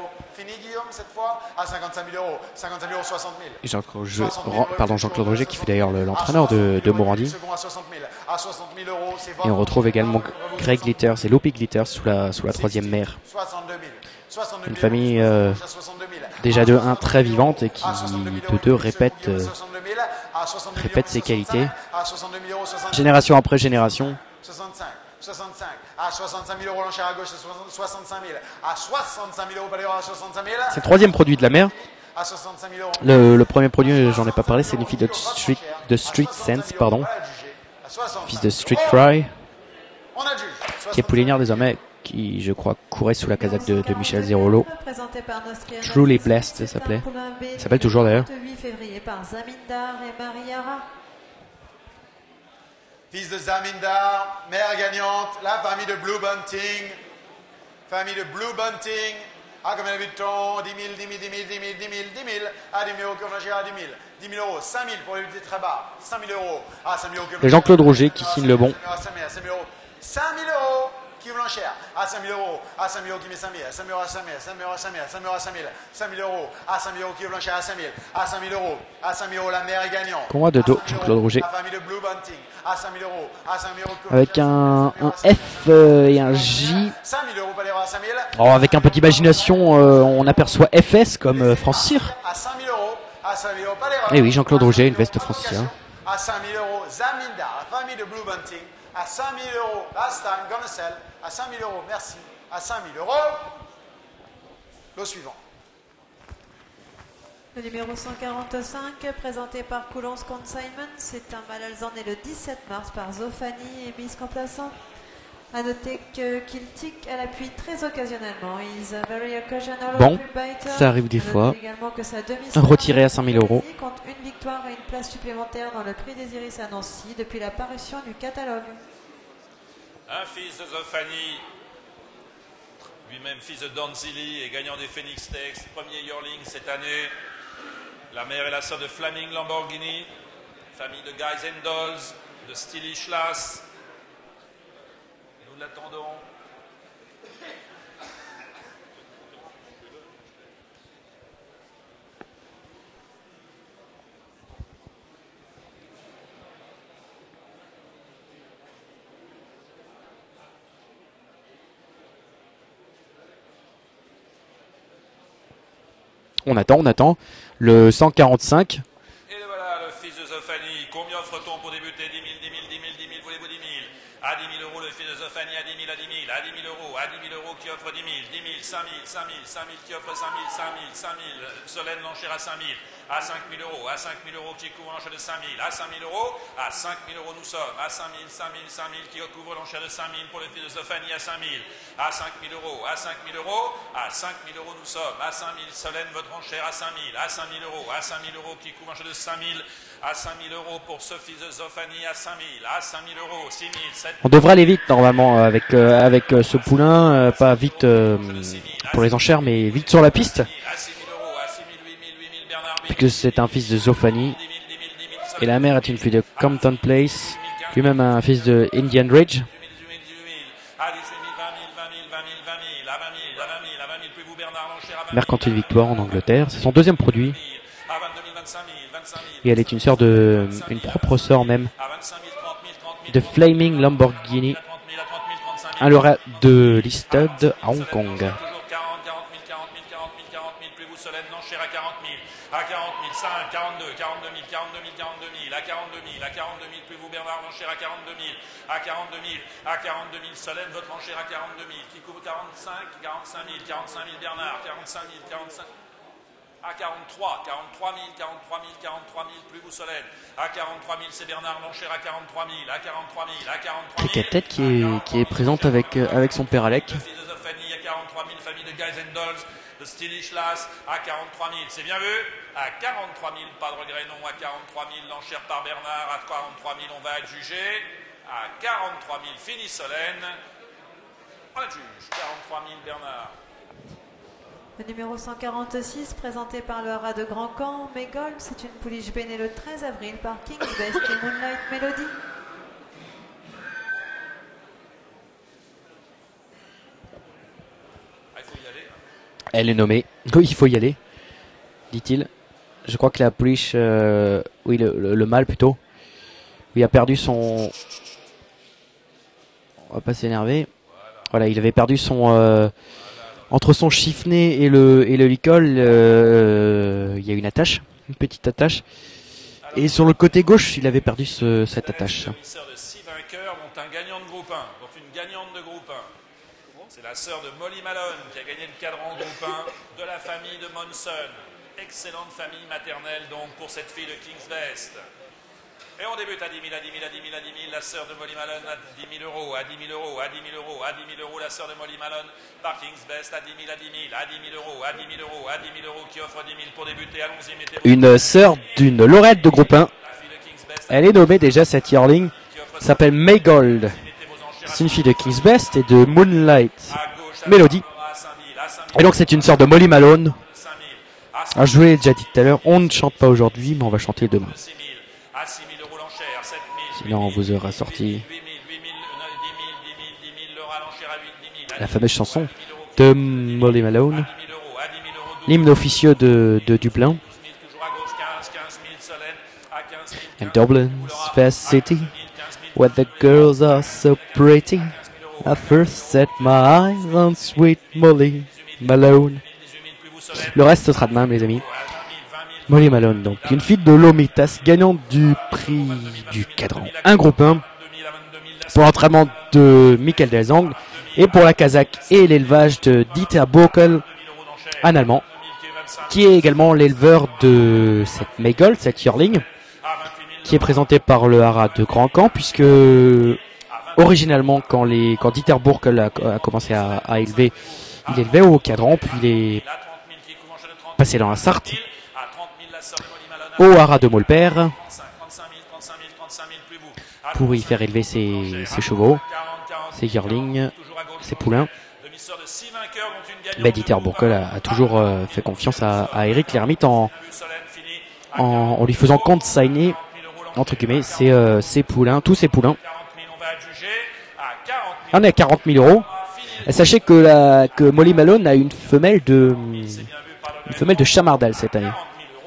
Et Jean-Claude Jean pardon, Jean-Claude Roger qui fut d'ailleurs l'entraîneur de, de Morandi. Et on retrouve également Greg Glitters et Lopi Glitters sous la, sous la troisième mère. Une famille euh, déjà de un très vivante et qui de deux répète, euh, répète ses qualités. Génération après génération. soixante-cinq, à soixante-cinq mille euros l'enchère à gauche, soixante-cinq mille, à soixante-cinq mille euros, pas d'erreur, à soixante-cinq mille. C'est le troisième produit de la mère. À soixante-cinq mille euros. Le, le premier produit, j'en ai pas parlé, c'est une fille de Street, de Street Sense, pardon. Fils de Street Cry, qui est poulinière désormais, qui je crois courait sous la casaque de, de Michel Zerolo. Truly Blessed, ça s'appelait. Ça s'appelle toujours d'ailleurs. huit février par Zamindar et Mariara. Fils de Zamindar, mère gagnante, la famille de Blue Bunting. Famille de Blue Bunting. À combien de temps? dix mille, dix mille, dix mille, dix mille, dix mille, dix mille. À dix mille euros, qu'on à dix mille. dix mille euros, cinq mille pour éviter très bas. cinq mille euros. À cinq mille euros. Et Jean-Claude Roger qui signe le bon. cinq mille euros. cinq mille euros. Qui veut l'enchère? À cinq mille euros. À cinq mille euros qui met cinq mille. À cinq mille euros, à cinq mille. À cinq mille euros, à cinq mille. À cinq mille euros, à cinq mille. cinq mille euros. À cinq mille euros qui veut l'enchère? À cinq mille. À cinq mille euros. À cinq mille euros, la mère est gagnante. Combat de dos, Jean-Claude Roger. La famille de Blue Bunting. À cinq mille euros. À cinq mille euros. Avec un, un F euh, et un J. cinq mille euros, pas d'erreur à cinq mille. Oh, avec un peu d'imagination, euh, on aperçoit F S comme euh, France Cyr. À cinq mille euros. À cinq mille euros, pas d'erreur. Eh oui, Jean-Claude Roger, une veste France Cyr. À cinq mille euros, Zamindar, la famille de Blue Bunting. À cinq mille euros, last time, gonna sell. À cinq mille euros, merci. À cinq mille euros, le suivant. Le numéro cent quarante-cinq, présenté par Coulon's Consignment, c'est un Malalzan né le dix-sept mars par Zofani et Miss Complaçant. A noter qu'il tique à l'appui très occasionnellement. Bon, ça arrive des fois. Retiré à cinq mille euros. Compte une victoire et une place supplémentaire dans le prix des Iris à Nancy depuis la parution du catalogue. Un fils de Zofani, lui-même fils de Danzili et gagnant des Phoenix Stakes, premier yearling cette année. La mère et la sœur de Flaming Lamborghini, famille de Guys and Dolls, de Stilly Schlass. Nous l'attendons. On attend, on attend. Le cent quarante-cinq. Et le voilà, le fils de Zofani. Combien offre-t-on pour débuter? Dix mille, dix mille, dix mille, dix mille, voulez-vous dix mille? À dix mille euros, le fils de Zofani, à dix mille, à dix mille, à dix mille euros, à dix mille euros qui offre dix mille, dix mille, cinq mille, cinq mille, cinq mille qui offre cinq mille, cinq mille, cinq mille, Solène l'enchère à cinq mille, à cinq mille euros, à cinq mille euros qui couvre l'enchère de cinq mille, à cinq mille euros, à cinq mille euros nous sommes, à cinq mille, cinq mille, cinq mille qui couvre l'enchère de cinq mille pour le fils de Zofani à cinq mille, à cinq mille euros, à cinq mille euros, à cinq mille euros nous sommes, à cinq mille, Solène votre enchère à cinq mille, à cinq mille euros, à cinq mille euros qui couvre l'enchère de cinq mille, à cinq mille euros pour ce fils de Zofani à cinq mille, à cinq mille euros, six mille, sept mille. On devrait aller vite normalement avec, euh, avec euh, ce poulain, euh, pas vite euh, pour les enchères, mais vite sur la piste. Puisque c'est un fils de Zofani. Et la mère est une fille de Compton Place, lui-même un fils de Indian Ridge. Mercantile Victoire en Angleterre, c'est son deuxième produit. Et elle est une sœur de, une propre sœur même, de Flaming Lamborghini, un lauréat de Listed à Hong Kong. À quarante mille, cinq, quarante-deux, quarante-deux mille, quarante-deux mille, quarante-deux mille, à quarante-deux mille, à quarante-deux mille, plus vous Bernard, l'enchère à quarante-deux mille, à quarante-deux mille, à quarante-deux mille, Solène, votre enchère à quarante-deux mille, qui couvre quarante-cinq, quarante-cinq mille, quarante-cinq mille Bernard, quarante-cinq mille, quarante-cinq, à quarante-trois, quarante-trois mille, quarante-trois mille, quarante-trois mille, plus vous Solène, à quarante-trois mille, c'est Bernard, l'enchère à quarante-trois mille, à quarante-trois mille, à quarante-trois mille. Cricket Tête qui est, qui est présente avec, euh, avec son père Alec. Le fils de Zofani à quarante-trois mille, famille de Guys and Dolls, de Stilly Schlass à quarante-trois mille, c'est bien vu. À quarante-trois mille, pas de regret non, à quarante-trois mille, l'enchère par Bernard, à quarante-trois mille, on va adjuger. À quarante-trois mille, fini Solène. On adjuge, quarante-trois mille, Bernard. Le numéro cent quarante-six, présenté par le haras de Grand Camp, Mégol, c'est une pouliche bénée le treize avril par King's Best et Moonlight Melody. Ah, il faut y aller. Elle est nommée. Oui, il faut y aller, dit-il. Je crois que la pouliche, euh, oui, le, le, le mâle plutôt, il a perdu son... On va pas s'énerver. Voilà, il avait perdu son... Euh, entre son chiffonnet et le, et le licol, euh, il y a une attache, une petite attache. Et sur le côté gauche, il avait perdu ce, cette attache. Sœur de six vainqueurs, dont un gagnant de groupe un, dont une gagnante de groupe un. C'est la sœur de Molly Malone qui a gagné le cadran groupe un de la famille de Monson. Excellente famille maternelle donc pour cette fille de King's Best. Et on débute à dix mille, à dix mille, à dix mille, à dix mille, la sœur de Molly Malone à dix mille euros, à dix mille euros, à dix mille euros, à dix mille euros, la sœur de Molly Malone par King's Best à dix mille, à dix mille, à dix mille euros, à dix mille euros, à dix mille euros qui offre dix mille pour débuter, allons-y, mettez-vous. Une sœur d'une lauréate de groupe un. Elle est nommée déjà cette yearling. s'appelle Maygold. C'est une fille de King's Best et de Moonlight Melody. Et donc c'est une sœur de Molly Malone. Ah, je vous l'ai déjà dit tout à l'heure, on ne chante pas aujourd'hui, mais on va chanter demain. Sinon on vous aura sorti la fameuse chanson de Molly Malone, l'hymne officieux de, de Dublin. And Dublin's fair city, where the girls are so pretty. I first set my eyes on sweet Molly Malone. Le reste sera demain, mes amis. Molly Malone, donc une fille de Lomitas, gagnante du prix du cadran. Un groupe un pour l'entraînement de Michael Delzang et pour la Kazakh et l'élevage de Dieter Burkel, un Allemand, qui est également l'éleveur de cette Maygold, cette yearling, qui est présenté par le Haras de Grand Camp, puisque originalement quand, les, quand Dieter Burkel a, a commencé à, à élever, il élevait au cadran, puis il est passé dans la Sarthe, au Haras de Maulpère, pour y faire élever ses, ses chevaux, ses yearlings, ses poulains. Mais Dieter Burkel a, a toujours euh, fait confiance à, à Eric Lhermitte en, en, en lui faisant consigner, entre guillemets, ses, euh, ses poulains, tous ses poulains. On est à quarante mille euros. Et sachez que, la, que Molly Malone a une femelle de, une femelle de Chamardal cette année.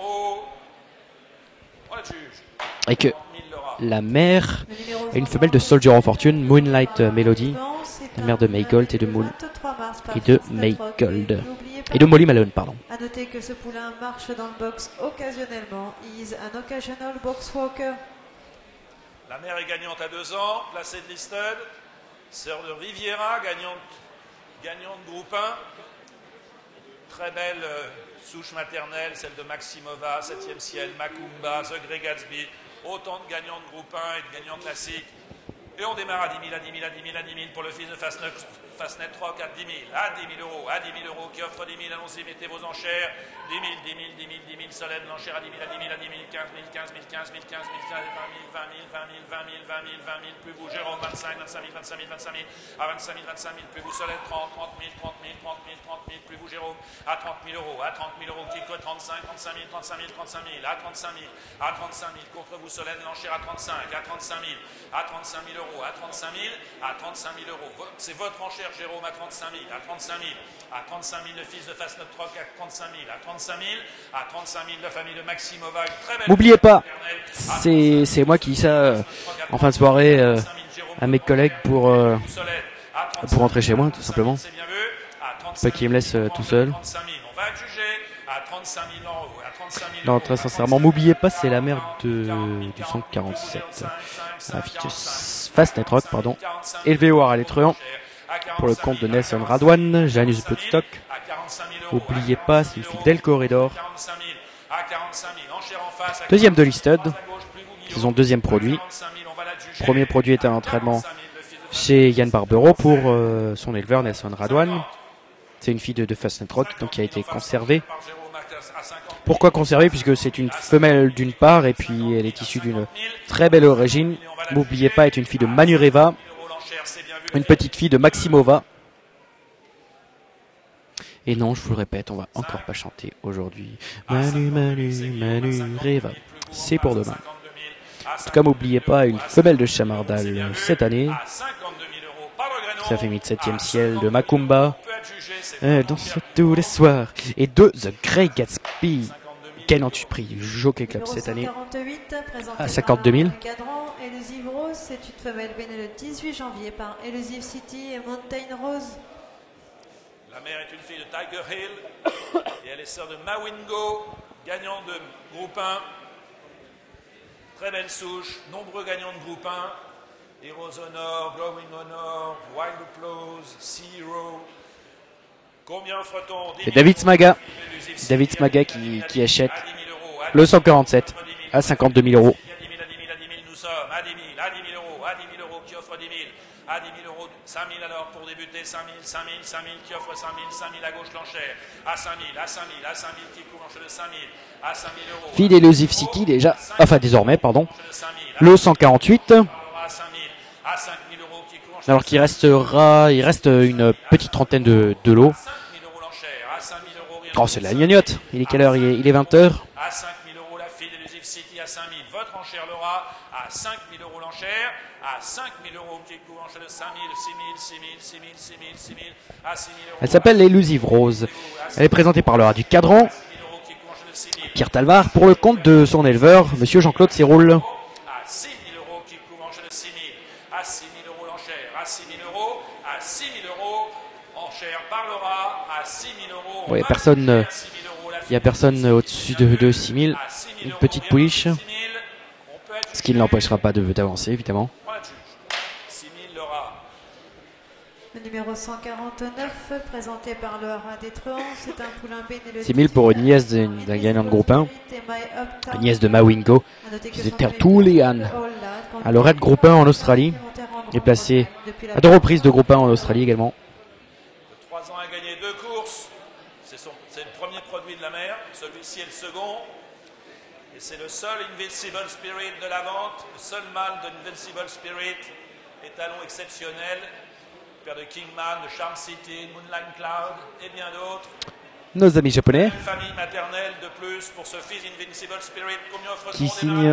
Et que la mère est une femelle de Soldier of Fortune, Moonlight Melody, la mère de Maygold et de Moon et de Maygold et de Molly Malone, pardon. A noter que ce poulain marche dans le box occasionnellement. He is an occasional box walker. La mère est gagnante à deux ans, placée de listed. Sœur de Riviera, gagnante, gagnante groupe un. Très belle euh, souche maternelle, celle de Maximova, septième ciel, Macumba, The Grey Gatsby. Autant de gagnants de groupe un et de gagnants classiques. Et on démarre à dix mille, à dix mille, à dix mille, à dix mille pour le fils de Fastnet, Fastnet trois, quatre, dix mille, à dix mille euros, à dix mille euros qui offre dix mille, allons-y, mettez vos enchères, dix mille, dix mille, dix mille, dix mille, Solène, l'enchère à dix mille, à dix mille, à dix mille, quinze mille, quinze mille, quinze mille, quinze mille, vingt mille, vingt mille, vingt mille, vingt mille, vingt mille, vingt mille, plus vous, Jérôme, vingt-cinq, vingt-cinq mille, vingt-cinq mille, vingt-cinq mille, à vingt-cinq mille, vingt-cinq mille, plus vous, Solène, trente, trente mille, trente mille, trente mille, trente mille, plus vous, Jérôme, à trente mille euros, à trente mille euros, Kiko, trente-cinq, trente-cinq mille, trente-cinq mille, trente-cinq mille, à trente-cinq mille, à trente-cinq mille, contre vous, Solène, l'enchère à trente-cinq, à trente-cinq mille, à trente-cinq mille euros, à trente-cinq mille, à trente-cinq mille euros. C'est votre enchère, Jérôme, à trente-cinq mille, à trente-cinq mille, à trente-cinq mille, le fils de Fastnet Troc, à trente-cinq mille, à trente-cinq mille, à trente-cinq mille, la famille de Maximova, une très belle. N'oubliez pas, c'est c'est moi qui dis ça euh, en fin de soirée euh, à mes collègues pour euh, pour rentrer chez moi, tout simplement. Pas qu'ils me laissent euh, tout seul. Non, très sincèrement, n'oubliez pas, c'est la mère de, du cent quarante-sept. La fille de Fastnet Rock, pardon. Élevé au Haras Létruant pour le compte de Nelson Radwan, Janus Bloodstock. N'oubliez pas, c'est une fille d'El Corridor. Deuxième de listed. Ils ont deuxième produit. Premier produit est un entraînement chez Yann Barbero pour euh, son éleveur Nelson Radwan. C'est une fille de, de Fastnet Rock, donc qui a été conservée. Pourquoi conserver? Puisque c'est une femelle d'une part et puis elle est issue d'une très belle origine. N'oubliez pas, est une fille de Manureva, une petite fille de Maximova. Et non, je vous le répète, on va encore pas chanter aujourd'hui. Manu, Manu, Manureva. C'est pour demain. En tout cas, n'oubliez pas, une femelle de Chamardal cette année. Ça fait mis de septième ciel de Macumba. Elle danse tous les soirs. Et de The Grey Gatsby. Quel en prix du Jockey Club cette année à cinquante-deux mille. Elusive Rose, c'est une femelle née le dix-huit janvier par Elusive City et Mountain Rose. La mère est une fille de Tiger Hill et elle est sœur de Mawingo, gagnant de groupe un. Très belle souche, nombreux gagnants de groupe un. Heroes Honor, Glowing Honor, Wild Applause, Sea Hero. Combien offre-t-on? C'est David Smaga. David Smaga qui, qui achète le cent quarante-sept à cinquante-deux mille euros. À dix mille, à dix mille, nous sommes à dix mille, à dix mille euros, à dix mille euros qui offre dix mille, à dix mille euros, cinq mille alors pour débuter, cinq mille, cinq mille, cinq mille qui offre cinq mille, cinq mille à gauche l'enchère, à cinq mille, à cinq mille, à cinq mille qui couvre l'enchère de cinq mille, à cinq mille euros. Fille d'Elusive City déjà, enfin désormais, pardon, le cent quarante-huit. à cinq mille euros qui court Alors qu'il restera, il reste une petite trentaine de, de lots. cinq mille euros l'enchère, à cinq mille euros. Oh, c'est de la gnognotte. Il est quelle heure? Il est, il est vingt heures. À cinq mille euros la fille d'Elusive City, à cinq mille. Votre enchère Laura, à cinq mille euros l'enchère, à cinq mille euros qui court enchère de cinq mille, six mille, six mille, six mille, six mille, six mille, à six mille euros. Elle s'appelle l'Elusive Rose. Elle est présentée par le rat du cadran, Pierre Talvar, pour le compte de son éleveur, Monsieur Jean-Claude Séroul. À six mille euros qui court enchère de six mille, à six mille euros l'enchère, à six mille euros, à six mille euros, enchère par le rat, à six mille euros. Il n'y a personne, il y a personne au-dessus de, de six mille. Une petite pouliche, ce qui ne l'empêchera pas de d'avancer évidemment. six mille le rat. Le numéro cent quarante-neuf, présenté par le haras des Truands, c'est un poulain bé né le six mille pour une nièce d'un gagnant de groupe un, une nièce de Mawingo, qui était à Toulian, à le Red Groupe un en Australie, et placé à deux reprises de groupe un en Australie également. trois ans a gagné deux courses, c'est le premier produit de la mer, celui-ci est le second. Et c'est le seul Invincible Spirit de la vente, le seul mâle de Invincible Spirit, étalon exceptionnel, père de Kingman, de Charm City, Moonlight Cloud et bien d'autres. Nos amis japonais. Une famille maternelle de plus pour ce fils Invincible Spirit. Combien offre Qui signe.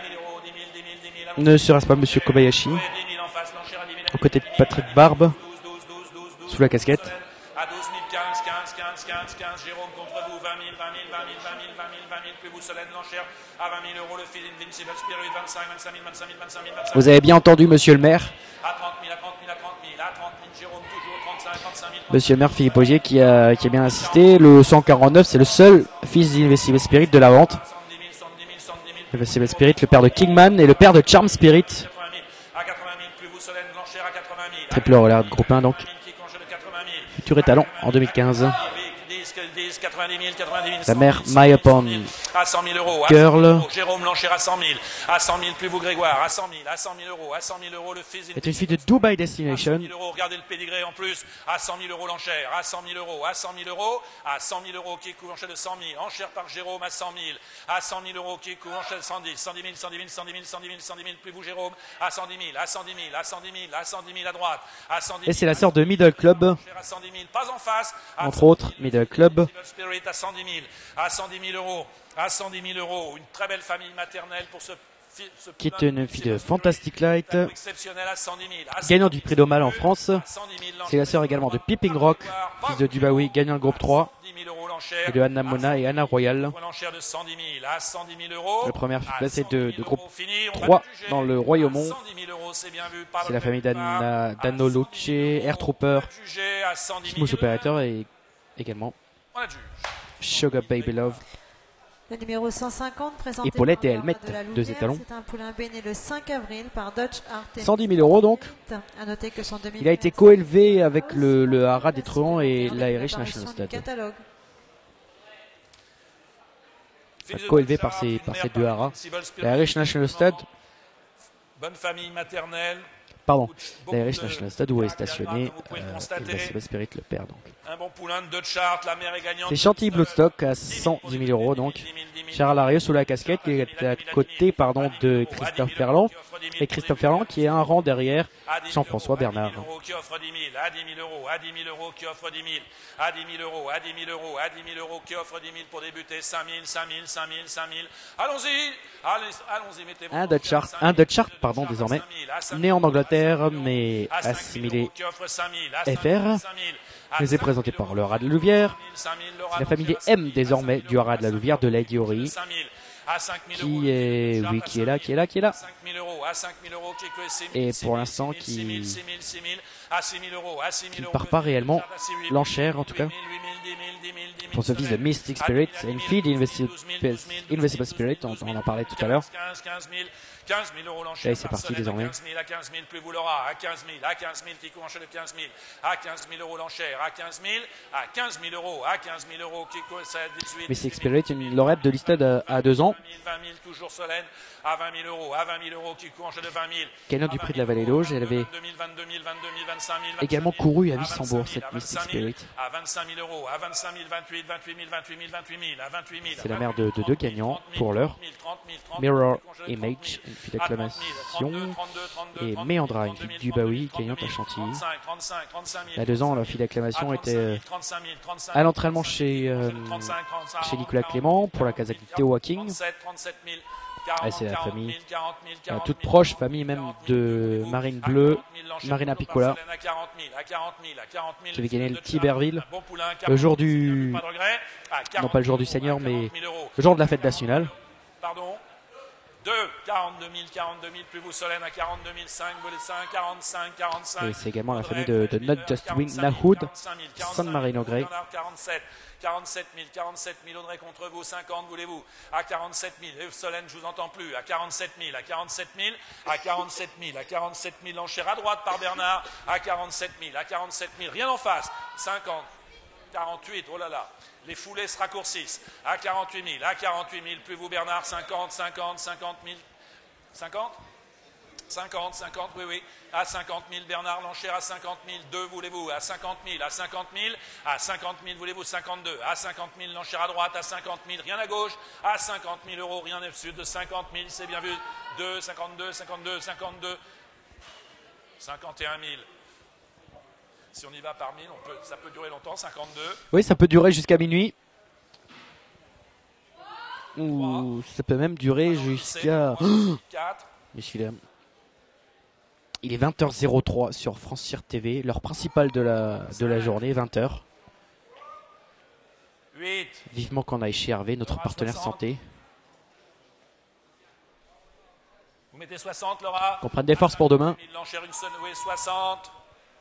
Ne serait-ce pas Monsieur Kobayashi, aux côtés de Patrick Barbe, sous la casquette. À douze mille, quinze, quinze, quinze, quinze, quinze, Jérôme contre vous, vingt mille, vingt mille, vingt mille, vingt mille, vingt mille, vingt mille, plus vous Solène l'enchère à vingt mille euros, le fils Invincible Spirit, vingt-cinq, vingt-cinq mille, vingt-cinq mille, vingt-cinq mille, vingt-cinq mille. Vous avez bien entendu Monsieur le maire. À trente mille, à trente mille, à trente mille, à trente mille, Jérôme toujours, trente-cinq, trente-cinq mille. Monsieur le maire Philippe Augier qui a, qui a bien insisté. Le cent quarante-neuf, c'est le seul fils d'Invincible Spirit de la vente. Invincible Spirit, le père de Kingman et le père de Charm Spirit. Triple relais de groupe un donc. Futur étalon en deux mille quinze. La mère My Upon à cent mille euros, Girl. Jérôme l'enchère à cent mille, à cent mille plus vous Grégoire, à cent mille, à cent mille euros, à cent mille euros le fils est une fille de Dubai Destination. à cent mille euros, regardez le pédigré en plus, à cent mille euros l'enchère, à cent mille euros, à cent mille euros, à cent mille euros qui couvre enchère de cent mille, enchère par Jérôme à cent mille, à cent mille euros qui couvre enchère de cent dix, cent dix mille, cent dix mille, cent dix mille, cent dix mille, cent dix mille plus vous Jérôme, à cent dix mille, à cent dix mille, à cent dix mille, à cent dix mille à droite, à cent dix mille. Et c'est la sœur de Middle Club, à cent dix mille, pas en face, entre autres Middle Club. Spirit à cent dix mille, à cent dix mille euros, à cent dix mille euros, une très belle famille maternelle pour ce, ce qui est une fille de Fantastic Light, exceptionnel à cent dix mille, gagnant du prix d'Omal en France. C'est la sœur également de Peeping Rock, fils de Dubawi, gagnant le groupe trois, et de Anna Mona et Anna Royal. La première placée de, de groupe trois dans le Royaumont. C'est la famille d'Anna Danoloce, Air Trooper, Smooth Operator et également Sugar Baby Love. Le numéro cent cinquante, présenté Paulette et par Helmet, de la Louvière, deux étalons. C'est un poulain bé né le cinq avril par Dutch Art. cent dix mille euros donc. À noter que son Il a été coélevé avec le, le haras des Truands et l'Irish National Stud. Coélevé par ces, par ces deux haras. L'Irish National Stud. Bonne famille maternelle. Pardon, l'Irish National Stud où est stationné euh, Spirit, le père donc. Un bon poulain de Dutch Art, la mère est gagnante. C'est Chantilly Bloodstock à cent dix mille euros donc. Charles Arieux sous la casquette qui est à côté pardon, de Christophe Ferland. Et Christophe Ferland qui est un rang derrière Jean-François Bernard. Qui offre dix mille, à dix mille euros, à dix mille euros, qui offre dix mille, à dix mille euros, à dix mille euros, à dix mille euros, qui offre dix mille pour débuter, cinq mille, cinq mille, cinq mille, cinq mille. Allons-y, allons-y, mettez-vous. Un Dutch Art, un Dutch Art, pardon, désormais. Né en Angleterre, mais assimilé F R. Les est présenté par le haras de la Louvière. C'est la famille des M désormais du haras de la Louvière de Lady Ori. Qui est, oui, qui est là, qui est là, qui est là. Et pour l'instant, qui ne part pas réellement l'enchère, en tout cas. Pour ce fils de Mystic Spirit, c'est une fille d'Invisible Spirit, on, on en parlait tout à l'heure. quinze mille euros l'enchère. Et c'est parti désormais. À quinze mille, à quinze mille, plus vous l'aura. À quinze mille, à quinze mille, qui court enchère de quinze mille. À quinze mille euros l'enchère. À quinze mille, à quinze mille euros. À quinze mille euros, qui court à dix-huit. Mystic Spirit, une lauréate de Listed à deux ans. vingt mille, toujours Solène. À vingt mille euros. À vingt mille euros, qui court enchère de vingt mille. Gagnant du prix de la Vallée d'Auge, elle avait également couru à Wissembourg, cette Mystic Spirit. À vingt-cinq mille euros. À vingt-cinq mille, vingt-huit, vingt-huit mille, vingt-huit mille, vingt-huit mille. À vingt-huit mille. C'est la mère de, de deux gagnants pour l'heure. Mirror Image fille d'acclamation. Et Méandra, une fille du Baoui, gagnante à Chantilly. Il y a deux ans, la fille d'acclamation était euh, à l'entraînement chez, euh, chez Nicolas Clément pour la Kazakh Théo Hacking. Ah, c'est la famille, euh, toute proche, famille même de Marine Bleu, Marina Piccola, qui avait gagné le Tiberville le jour du, non pas le jour du Seigneur, mais le jour de la fête nationale. Pardon. deux, quarante-deux mille, quarante-deux mille, plus vous Solène à quarante-deux mille, cinq, volet cinq, quarante-cinq, quarante-cinq. Et c'est également la famille de, de Not Just Wing Nahoud, San Marino Grey. quarante-sept, quarante-sept mille, quarante-sept mille, Audrey contre vous, cinquante, voulez-vous, à quarante-sept mille, Solène, je vous entends plus, à quarante-sept mille, à quarante-sept mille, à quarante-sept mille, à quarante-sept mille, enchère à droite par Bernard, à quarante-sept mille, à quarante-sept mille, rien en face, cinquante, quarante-huit, oh là là. Les foulées se raccourcissent à quarante-huit mille, à quarante-huit mille, plus vous Bernard, cinquante, cinquante, cinquante mille, cinquante, cinquante, cinquante, oui, oui, à cinquante mille, Bernard, l'enchère à cinquante mille, deux, voulez-vous, à cinquante mille, à cinquante mille, à cinquante mille, voulez-vous, cinquante-deux, à cinquante mille, l'enchère à droite, à cinquante mille, rien à gauche, à cinquante mille euros, rien au sud de cinquante mille, c'est bien vu, deux, cinquante-deux, cinquante-deux, cinquante-deux, cinquante et un mille. Si on y va par mille, on peut, ça peut durer longtemps, cinquante-deux. Oui, ça peut durer jusqu'à minuit. Ou ça peut même durer jusqu'à... Il est vingt heures zéro trois sur France Cyr T V, l'heure principale de la, de la journée, vingt heures. Vivement qu'on aille chez Hervé, notre partenaire santé. Vous mettez soixante, Laura. Qu'on prenne des forces pour demain. soixante.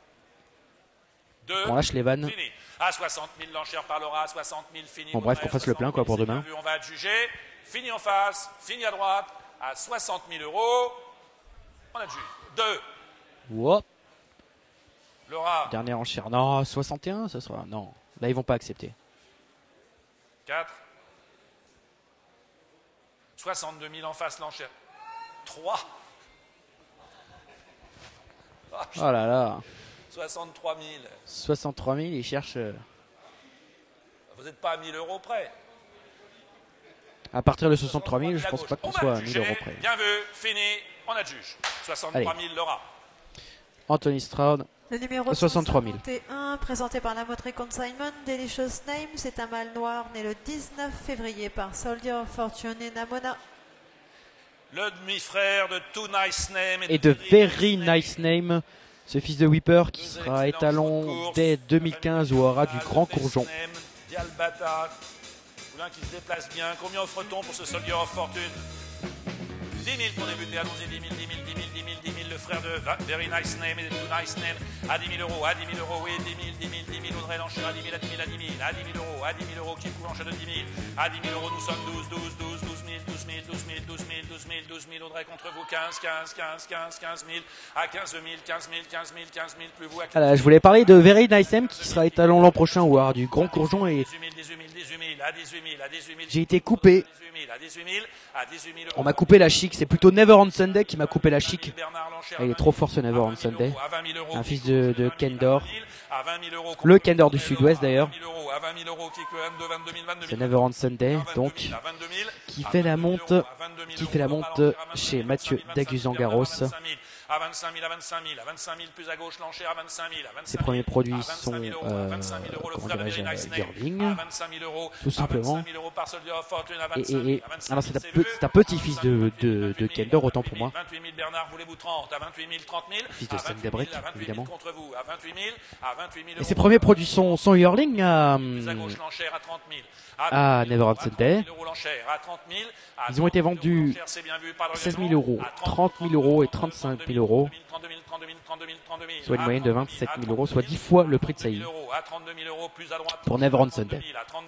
On lâche les vannes. Fini. À soixante mille, l'enchère par Laura, soixante mille, fini. Bon, bref, qu'on fasse le plein quoi pour demain. On va adjuger. Fini en face, fini à droite, à soixante mille euros. On adjuge. deux. Wow. Laura. Dernière enchère. Non, soixante et un, ce sera. Non, là, ils vont pas accepter. quatre. soixante-deux mille en face, l'enchère. trois. Oh, oh là là. soixante-trois mille. soixante-trois mille, ils cherchent... Euh... Vous n'êtes pas à mille euros près. À partir de soixante-trois mille, je pense pas qu'on soit à mille euros près. Bien vu, fini, on adjuge. soixante-trois mille, Laura. Anthony Stroud. Le numéro soixante-trois mille. soixante et un, présenté par la Motrey Consignment, Delicious Name, c'est un mâle noir né le dix-neuf février par Soldier of Fortune et Namona. Le demi-frère de Too Nice Name et de Very Nice Name. Ce fils de Whipper qui sera étalon dès deux mille quinze au haras du Grand Courgeon. Dialbata, Poulain qui se déplace bien. Combien offre-t-on pour ce Soldier of Fortune? dix mille pour débuter, allons-y, dix mille, dix mille, dix mille, dix mille, dix mille, le frère de Very Nice Name et de Too Nice Name, à dix mille euros, à dix mille euros, oui, dix mille, dix mille, dix mille, Audrey l'enchère à dix mille, à dix mille, à dix mille, à dix mille euros, à dix mille euros, qui couvre l'enchère de dix mille, à dix mille euros, nous sommes douze, douze, douze, douze mille, douze mille, douze mille, douze mille, douze mille, douze mille, Audrey contre vous, quinze, quinze, quinze, quinze, quinze mille, à quinze mille, quinze mille, quinze mille, quinze mille, plus vous à voilà, je voulais parler de Very Nice Name qui sera étalon l'an prochain au haras du Grand Courgeon et j'ai été coupé. On m'a coupé la chic, c'est plutôt Never on Sunday qui m'a coupé la chic. Ah, il est trop fort ce Never on Sunday. Un fils de, de Kendor. Le Kendor du Sud-Ouest d'ailleurs. C'est Never on Sunday, donc qui fait la monte, qui fait la monte chez Mathieu Daguzan-Garros. À vingt-cinq mille, à vingt-cinq mille, à vingt-cinq mille, plus à gauche, l'enchère à vingt-cinq mille. Ses premiers produits sont, euh, comment dirais-je, Yearling, tout simplement. Et, et, et alors c'est un, un petit-fils de, de, de Kendor, autant pour moi. Fils de Sunday Break, évidemment. Et ses premiers produits sont, sont Yearling à, à Never on Sunday. Ils ont été vendus seize mille euros, trente mille euros et trente-cinq mille euros, soit une moyenne de vingt-sept mille euros, soit dix fois le prix de Saïd pour Never on Sunday.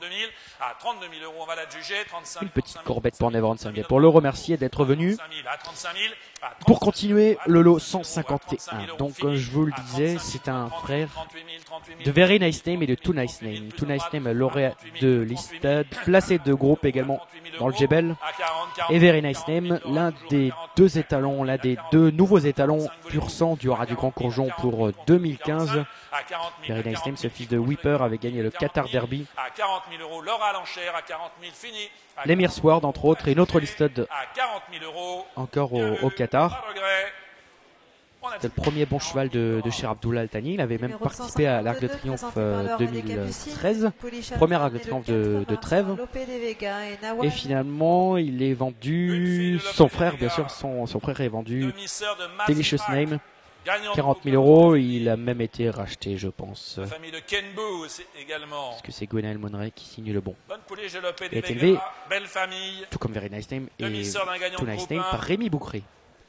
Une petite courbette pour Never on Sunday pour le remercier d'être venu pour continuer le lot cent cinquante et un. Donc comme je vous le disais, c'est un frère de Very Nice Name et de Too Nice Name. Too Nice Name, lauréat de Listad, placé de groupe également dans le Jebel. Et Very Nice Name, l'un des deux étalons, l'un des deux nouveaux étalons pur sang du haras du Grand Courgeon pour deux mille quinze. Very Nice Name, ce fils de Whipper, avait gagné le Qatar Derby. l'Emir Sword entre autres et une autre listed à quarante mille euros. encore au, au Qatar. Pas de regret. C'était le premier bon cheval de, de Cher Abdullah Al Thani. Il avait même participé à l'Arc de Triomphe euh, deux mille treize, premier Arc de Triomphe de, de Trèves. Et finalement, il est vendu. Son frère, bien sûr, son, son frère est vendu. Delicious Name, quarante mille euros. Il a même été racheté, je pense. La famille de Kenbu également. Parce que c'est Gwenaël Monneray qui signe le bon. Bonne pouliche de Lopé Il a de été élevé, Vega, belle famille. tout comme Very Nice Name et Demi-sœur d'un gagnant Too de Nice groupe Name un. par Rémi Boucré.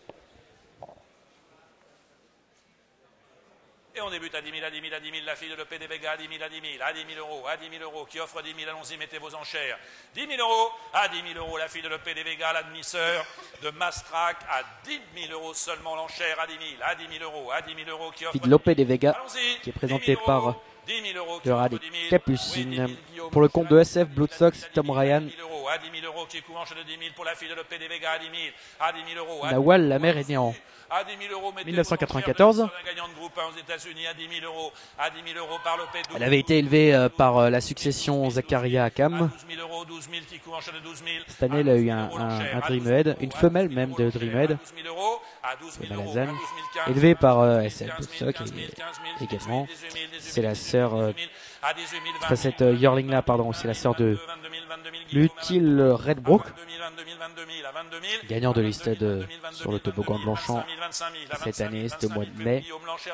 Et on débute à dix mille, à dix mille, à dix mille, la fille de Lopé de Vega, à dix mille, à dix mille, à dix mille euros, à dix mille euros, qui offre dix mille, allons-y, mettez vos enchères. dix mille euros, à dix mille euros, la fille de Lopé de Vega, la demi-sœur de Mastrac, à dix mille euros seulement l'enchère, à dix mille, à dix mille euros, à dix mille euros, qui offre Fille de Lopé de Vega, allons-y, qui est présenté dix mille par euros, dix mille euros, qui le offre Rallye dix mille, Capucine. oui, dix mille, Guillaume, Pour le compte de S F, Blood Sox, Tom Ryan, dix mille euros, à dix mille euros, qui couvre de dix mille pour la fille de Lopé de Vega, à dix mille, à dix mille euros, à Nawal, la mère est née en à dix mille euros, mille neuf cent quatre-vingt-quatorze. un gagnant de groupe un aux États-Unis à dix mille euros, à dix mille euros par Lopé. Elle avait été élevée euh, par euh, la succession Zakaria Akam. douze mille euros, douze mille qui court en chaîne de douze mille. Cette année, elle a eu un, un, un Dreamhead, une femelle même de Dreamhead, de Malazan, élevée par euh, S F Blood Sox également. C'est la sœur, euh, enfin cette euh, Yearling là, pardon, c'est la sœur de l'utile Redbrook, gagnant de listed sur le toboggan de Longchamp cette année, c'était au mois de mai,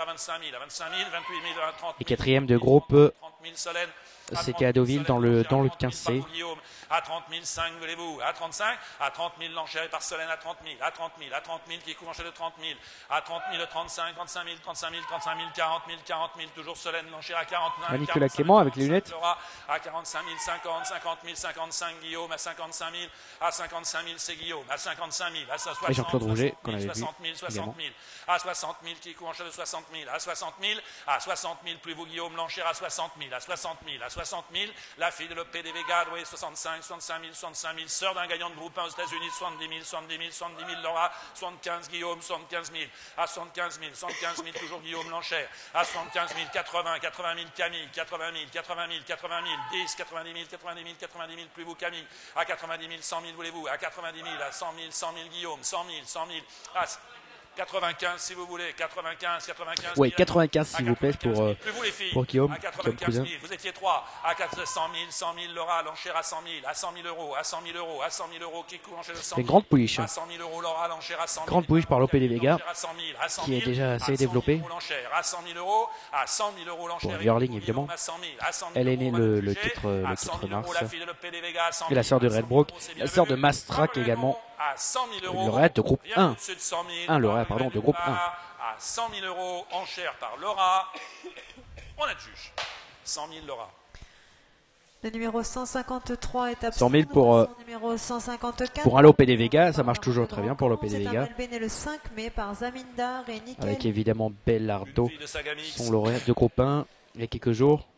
et quatrième de groupe, c'était à Deauville dans le, dans le quinze C. À trente mille, cinq, voulez-vous? À trente-cinq, à trente mille, l'enchère par Solène, à trente mille, à trente mille, à trente mille, qui couvre en de trente mille, à trente mille, trente-cinq, trente-cinq mille, trente-cinq mille, trente-cinq mille, quarante mille, quarante mille, toujours Solène, l'enchère à quarante-neuf. Nicolas Clément avec les lunettes. À quarante-cinq mille, cinquante, cinquante mille, cinquante-cinq, Guillaume, à cinquante-cinq mille, à cinquante-cinq mille, c'est Guillaume, à cinquante-cinq mille, à soixante, et Jean-Claude Rouget, qu'on avait vu soixante mille, soixante mille, à soixante mille, qui couvre en de soixante mille, à soixante mille, à soixante mille, plus vous Guillaume, l'enchère à soixante mille, à soixante mille, à soixante mille, la fille de Lopé des Vega, oui, soixante-cinq, soixante-cinq mille, soixante-cinq mille, sœur d'un gagnant de groupe un aux États-Unis, soixante-dix mille, soixante-dix mille, soixante-dix mille, Laura, soixante-quinze, Guillaume, soixante-quinze mille, à soixante-quinze mille, soixante-quinze mille, toujours Guillaume l'enchère, à soixante-quinze mille, quatre-vingts, quatre-vingt mille, Camille, quatre-vingt mille, quatre-vingt mille, quatre-vingt mille, dix, quatre-vingt-dix mille, quatre-vingt-dix mille, quatre-vingt-dix mille, plus vous Camille, à quatre-vingt-dix mille, cent mille, voulez-vous, à quatre-vingt-dix mille, à cent mille, cent mille, Guillaume, cent mille, cent mille, à quatre-vingt-quinze si vous voulez, quatre-vingt-quinze, quatre-vingt-quinze. Oui, quatre-vingt-quinze s'il vous plaît pour, euh, pour Guillaume, Guillaume Cousin. Vous étiez trois, à cent mille, cent mille, Laura, l'enchère à cent mille, à cent mille euros, à cent mille euros, à cent mille euros, qui court enchère de cent mille. C'est une grande pouliche. À cent mille euros, Laura, l'enchère à cent mille. Grande pouliche par Lopé des Vega, qui est qui déjà assez développée. À cent mille euros, à cent mille euros, l'enchère. Pour Yearling évidemment. Elle est née le, le titre, le titre mars. Et la sœur de Redbrook, la sœur de Mastrac également. Le lauréat de groupe un. Un lauréat, pardon, de groupe un. À cent mille euros, enchère par Laura. On a de juge. cent mille, Laura. Le numéro cent cinquantre-trois est absent. cent mille pour, euh, numéro cent cinquante-quatre. pour un Lopé des Vega, ça marche toujours très bien pour Lopé des Vega. C'est né le cinq mai par Zamindar et Nickel. Avec évidemment Bellardo, son lauréat de groupe un, il y a quelques jours.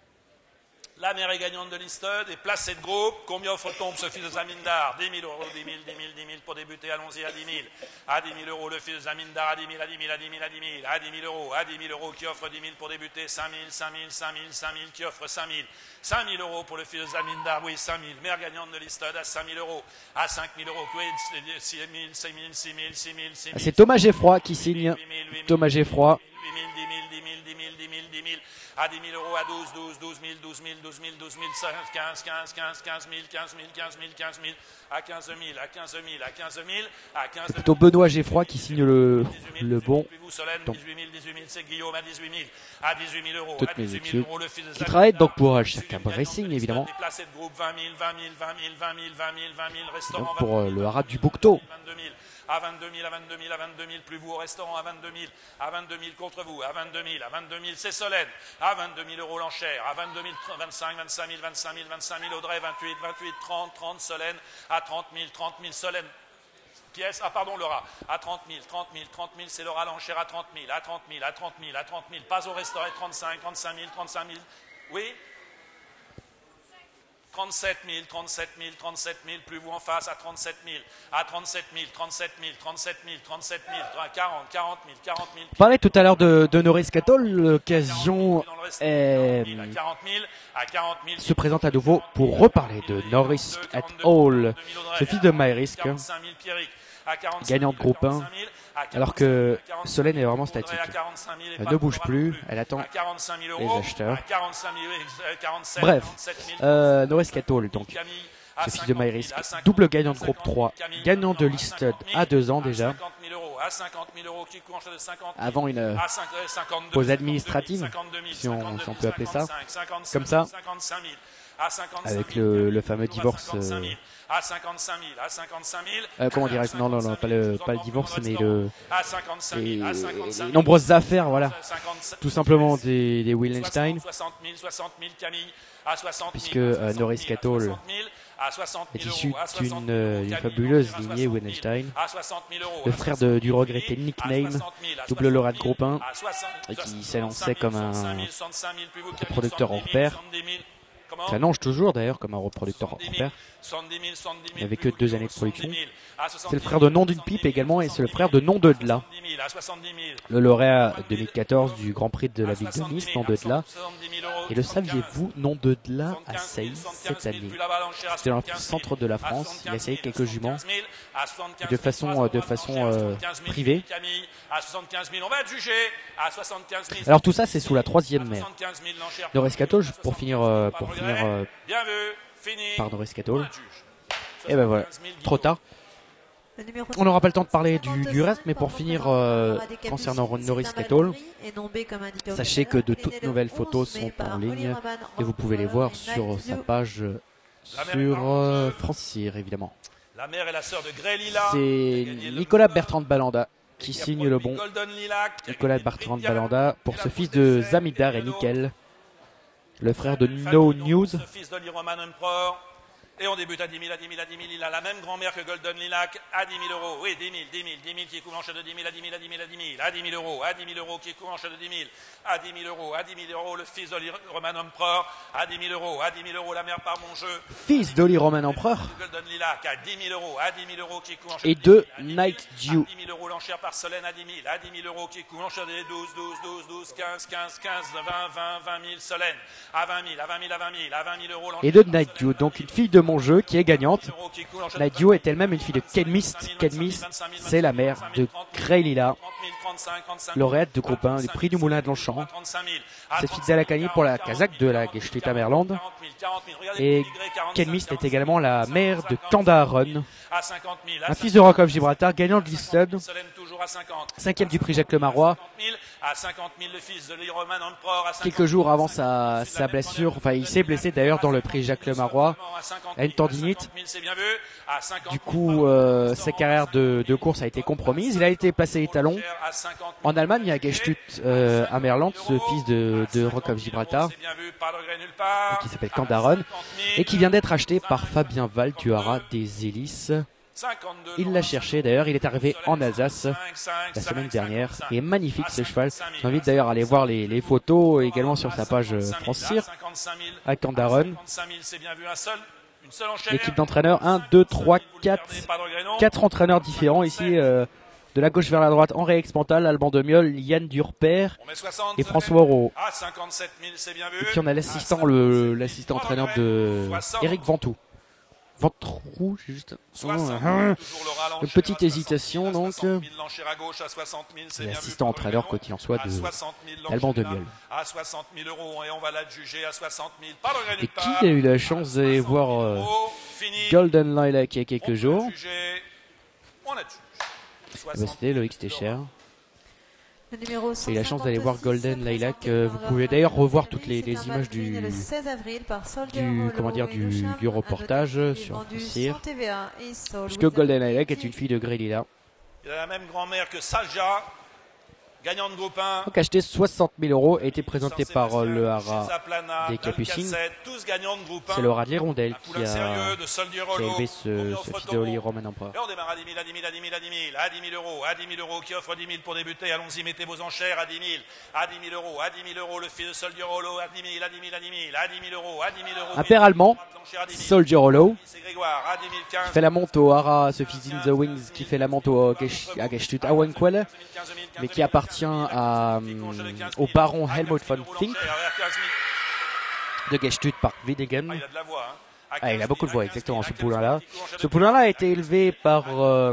La mère est gagnante de Listed et placée de groupe. Combien offre-t-on ce fils de Zamindar? dix mille euros, dix mille, dix mille, dix mille pour débuter. Allons-y à dix mille. À dix mille euros, le fils de Zamindar. À dix mille, à dix mille, à dix mille, à dix mille. À dix mille euros, à dix mille euros qui offre dix mille pour débuter. cinq mille, cinq mille, cinq mille, cinq mille qui offre cinq mille. cinq mille euros pour le fils de Zamindar. Oui, cinq mille. Mère gagnante de Listed à cinq mille euros. À cinq mille euros, six mille, six mille, six mille, six mille, six mille. C'est Thomas Geffroy qui signe. Thomas Geffroy. huit mille, dix mille, dix mille, dix mille, dix mille, dix mille. À dix mille euros, à douze, douze, douze mille, douze mille, douze mille, douze mille, quinze, quinze, quinze, quinze mille, quinze mille, quinze mille, quinze mille, à quinze mille, à quinze mille, à quinze mille, à quinze mille. C'est plutôt Benoît Geffroy qui signe le, le bon. dix-huit mille, dix-huit mille, c'est Guillaume à dix-huit mille, à dix-huit mille euros, toutes à mes dix-huit études, mille euros, le fils de qui travaille donc pour Alchaka Racing évidemment. Déplacé de groupe vingt mille, vingt mille, vingt mille, vingt mille, vingt mille, vingt mille, restaurant donc pour euh, le haras du Boucteau. vingt-deux mille, à vingt-deux mille, à vingt-deux mille, à vingt-deux mille, plus vous au restaurant à vingt-deux mille, à vingt-deux mille contre vous, à vingt-deux mille, à vingt-deux mille, c'est Solène, à vingt-deux mille euros l'enchère, à vingt-deux mille, vingt-cinq, vingt-cinq mille, vingt-cinq mille, vingt-cinq mille, Audrey, vingt-huit, vingt-huit, trente, trente, Solène, à trente mille, trente mille, Solène. Qui est-ce? Ah pardon, Laura, à trente mille, trente mille, trente mille, c'est Laura l'enchère à trente mille, à trente mille, à trente mille, à trente mille, pas au restaurant, trente-cinq, trente-cinq mille, trente-cinq mille, oui. trente-sept mille, trente-sept mille, trente-sept mille, plus vous en face à trente-sept mille, à trente-sept mille, trente-sept mille, trente-sept mille, trente-sept mille, quarante, quarante mille, quarante mille. On parlait tout à l'heure de, de Norris Cattle, l'occasion est, se présente à nouveau pour reparler de Norris at All, ce fils de MyRisk, gagnant de groupe un, alors que Solène est vraiment statique. Elle ne bouge plus, elle attend les acheteurs. Bref, euh, Norris at All, donc, ce fils de MyRisk, double gagnant de groupe trois, gagnant de Listed à deux ans déjà, avant une pause administrative, si on, si on peut appeler ça, comme ça, avec le, le fameux divorce, euh, euh, comment dirais-je, non, non, non, pas le, pas le divorce, mais le, les, les nombreuses affaires, voilà, tout simplement des, des Willenstein, puisque euh, Norris Cattle est issu d'une euh, fabuleuse lignée Willenstein, le frère de, du regretté nickname, double lauréat de groupe un, et qui s'élançait comme un reproducteur hors pair. Ça nage toujours d'ailleurs comme un reproducteur hors pair. Il n'avait que deux années de production. C'est le frère de Nom d'une pipe également, et c'est le frère de Nom de Dela, le lauréat deux mille quatorze du Grand Prix de la ville de Nice, Nom de Dela. Et le saviez-vous, Nom de Dela a sailli cette année. C'était dans le centre de la France, il a sailli quelques juments, de façon, de façon euh, privée. Alors tout ça c'est sous la troisième mère. Norris Cattle, pour finir, euh, pour finir euh, par Norris Cattle. Et ben voilà, trop tard. On n'aura pas le temps de parler du, du reste, mais pour finir euh, concernant Norris Cattle, sachez que de toutes nouvelles photos sont en ligne et vous pouvez les voir sur sa page sur euh, France Cyr évidemment. C'est Nicolas Bertrand de Balanda qui signe le bon. Nicolas Bertrand de Balanda pour ce fils de Zamidar et Nickel, le frère de No News. Et on débute à dix mille, à dix mille, à dix mille. Il a la même grand-mère que Golden Lilac à dix mille euros. Oui, dix mille, dix mille, dix mille qui couvre en jeu de dix mille, à dix mille, à dix mille, à dix mille, à dix mille euros, à dix mille euros qui couvre en jeu de dix mille, à dix mille euros, à dix mille euros, le fils d'Oli Roman Empereur, à dix mille euros, à dix mille euros, la mère par mon jeu. Fils d'Oli Roman Empereur. Golden Lilac à dix mille euros, à dix mille euros qui couvre en jeu et de Night Dew. À dix mille euros, l'enchère par Solène à dix mille, à dix mille euros qui couvre en jeu des douze, douze, douze, douze, quinze, quinze, quinze, vingt, vingt, vingt mille Solène, à vingt mille, à vingt mille, à vingt mille, à vingt mille euros. Et de Night Dew, donc une fille de mon jeu qui est gagnante. Night Dew est elle-même une fille de Ken Mist. Ken Mist, c'est la mère de Grey Lila, lauréate de groupe un du prix du Moulin de Longchamp. Cette fille d'Alacani pour la Kazakh de la Geschlita Merland. Et Ken Mist est également la mère de Kandaharon, un fils de Rock of Gibraltar, gagnant de Listed, cinquième du prix Jacques Lemarois. Quelques jours avant sa, sa blessure, enfin il s'est blessé d'ailleurs dans le prix Jacques Lemarois à une tendinite. Du coup, euh, sa carrière de, de course a été compromise. Il a été placé étalon en Allemagne à Gestut euh, à Merland, ce fils de, de Rock of Gibraltar, qui s'appelle Kandaharon, et qui vient d'être acheté par Fabien Val du Haras des Hélices. Il l'a cherché d'ailleurs, il est arrivé en Alsace la semaine dernière et magnifique ce cheval. J'invite d'ailleurs à aller voir les, les photos également sur sa page France Cyr à Kandaharon. L'équipe d'entraîneurs, un, deux, trois, quatre, quatre entraîneurs différents ici, euh, de la gauche vers la droite, Henri Expantal, Alban Demiol, Yann Durper et François Auro. Et puis on a l'assistant, le l'assistant entraîneur de Eric Ventoux. Ventrou, j'ai juste oh, hein, une petite hésitation donc. L'assistant entraîneur, quoi qu'il en soit, de Alban Demiol. Et qui a eu la chance d'aller voir euh, Golden Lilac il y a quelques jours? Eh ben, c'était Loïc Stécher. J'ai eu la chance d'aller voir Golden Lilac. Euh, vous pouvez d'ailleurs revoir toutes les, les images du, du, comment dire, du, du reportage sur Cyr, puisque Golden Lilac est une fille de Grey Lila. Il a la même grand-mère que Salja, Gagnant de groupe un. Donc acheté soixante mille euros, été présenté par euh, le haras des Capucines. C'est le haras de l'Hirondelle qui a, qui a élevé ce, ce fils de Holy Roman Emperor. Et on démarre à dix mille, à dix mille, à dix mille, à dix mille, à dix mille euros, à dix mille euros, qui offre dix mille pour débuter. Allons-y, mettez vos enchères à dix mille, à dix mille euros, à dix mille euros, le fils de Soldier Hollow, à dix mille, à dix mille, à dix mille, à dix mille euros, à dix mille euros. Un père allemand, Soldier Hollow, qui fait la monte au haras, ce fils in the Wings, qui fait la monte au Gestut Awenquelle, mais qui appartient à, um, au baron Helmut von Fink de Gestut par Widdingen. Ah, il a beaucoup de voix, exactement, ce poulain-là. Ce poulain-là a été élevé par... Euh,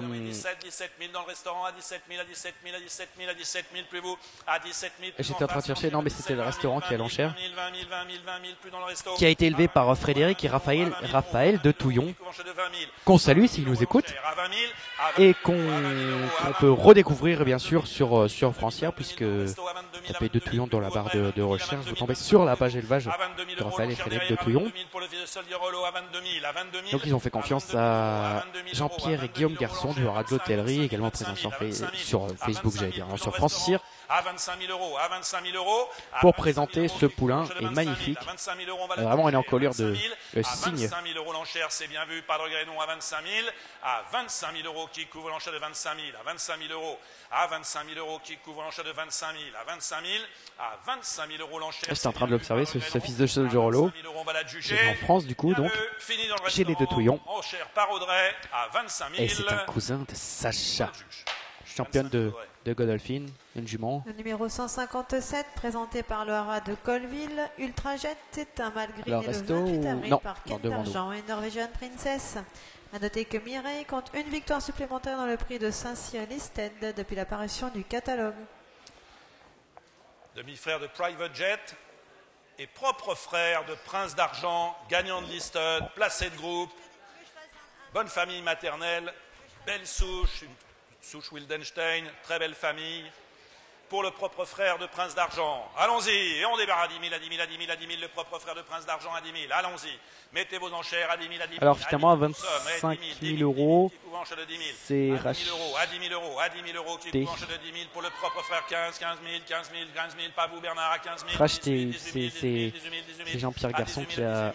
J'étais en train de chercher, non mais c'était le restaurant qui est à l'enchère. Qui a été élevé par Frédéric et Raphaël, Raphaël de Touillon, qu'on salue s'il nous écoute, et qu'on qu peut redécouvrir bien sûr sur, sur Francière, puisque tapez de Touillon dans la barre de, de recherche, vous tombez sur la page élevage de Raphaël et Frédéric de Touillon. Donc ils ont fait confiance à Jean-Pierre et Guillaume Garçon du haras de l'hôtellerie, également présents sur, sur Facebook, j'allais dire, sur Francière, pour présenter ce poulain est magnifique. Vraiment, il est en colère de le signe. vingt-cinq mille euros l'enchère, c'est bien vu, pas de regret, non, à vingt-cinq mille, à vingt-cinq mille euros qui couvre l'enchère de vingt-cinq mille, à vingt-cinq mille euros, à vingt-cinq mille euros qui couvre l'enchère de vingt-cinq mille, à vingt-cinq mille, à vingt-cinq mille euros l'enchère. J'étais en train de l'observer, ce, ce fils de Soldier Hollow. C'est en France du coup, donc, chez les deux Touillons. Et c'est un cousin de Sacha, championne de, de Godolphin, une jument. Le numéro cent cinquante-sept, présenté par le haras de Colville, Ultrajet, c'est un mâle griné le vingt-huit avril non, par Ken d'Argent et Norwegian Princess. A noter que Mireille compte une victoire supplémentaire dans le prix de Saint-Cyr-Listed depuis l'apparition du catalogue. Demi-frère de Private Jet et propre frère de Prince d'Argent, gagnant de Listed, placé de groupe, bonne famille maternelle, belle souche, une souche Wildenstein, très belle famille, pour le propre frère de Prince d'Argent. Allons-y, et on débarre à dix mille, à dix mille, à dix mille, à dix mille, le propre frère de Prince d'Argent à dix mille, allons-y. Mettez vos enchères à dix mille, à dix mille. Alors finalement à vingt-cinq mille euros, c'est racheté. À dix mille euros, à dix mille euros qui couvre enchère de dix mille pour le propre frère, quinze, quinze mille, quinze mille, quinze mille, pas vous Bernard, à quinze mille. Racheté, c'est Jean-Pierre Garçon qui a,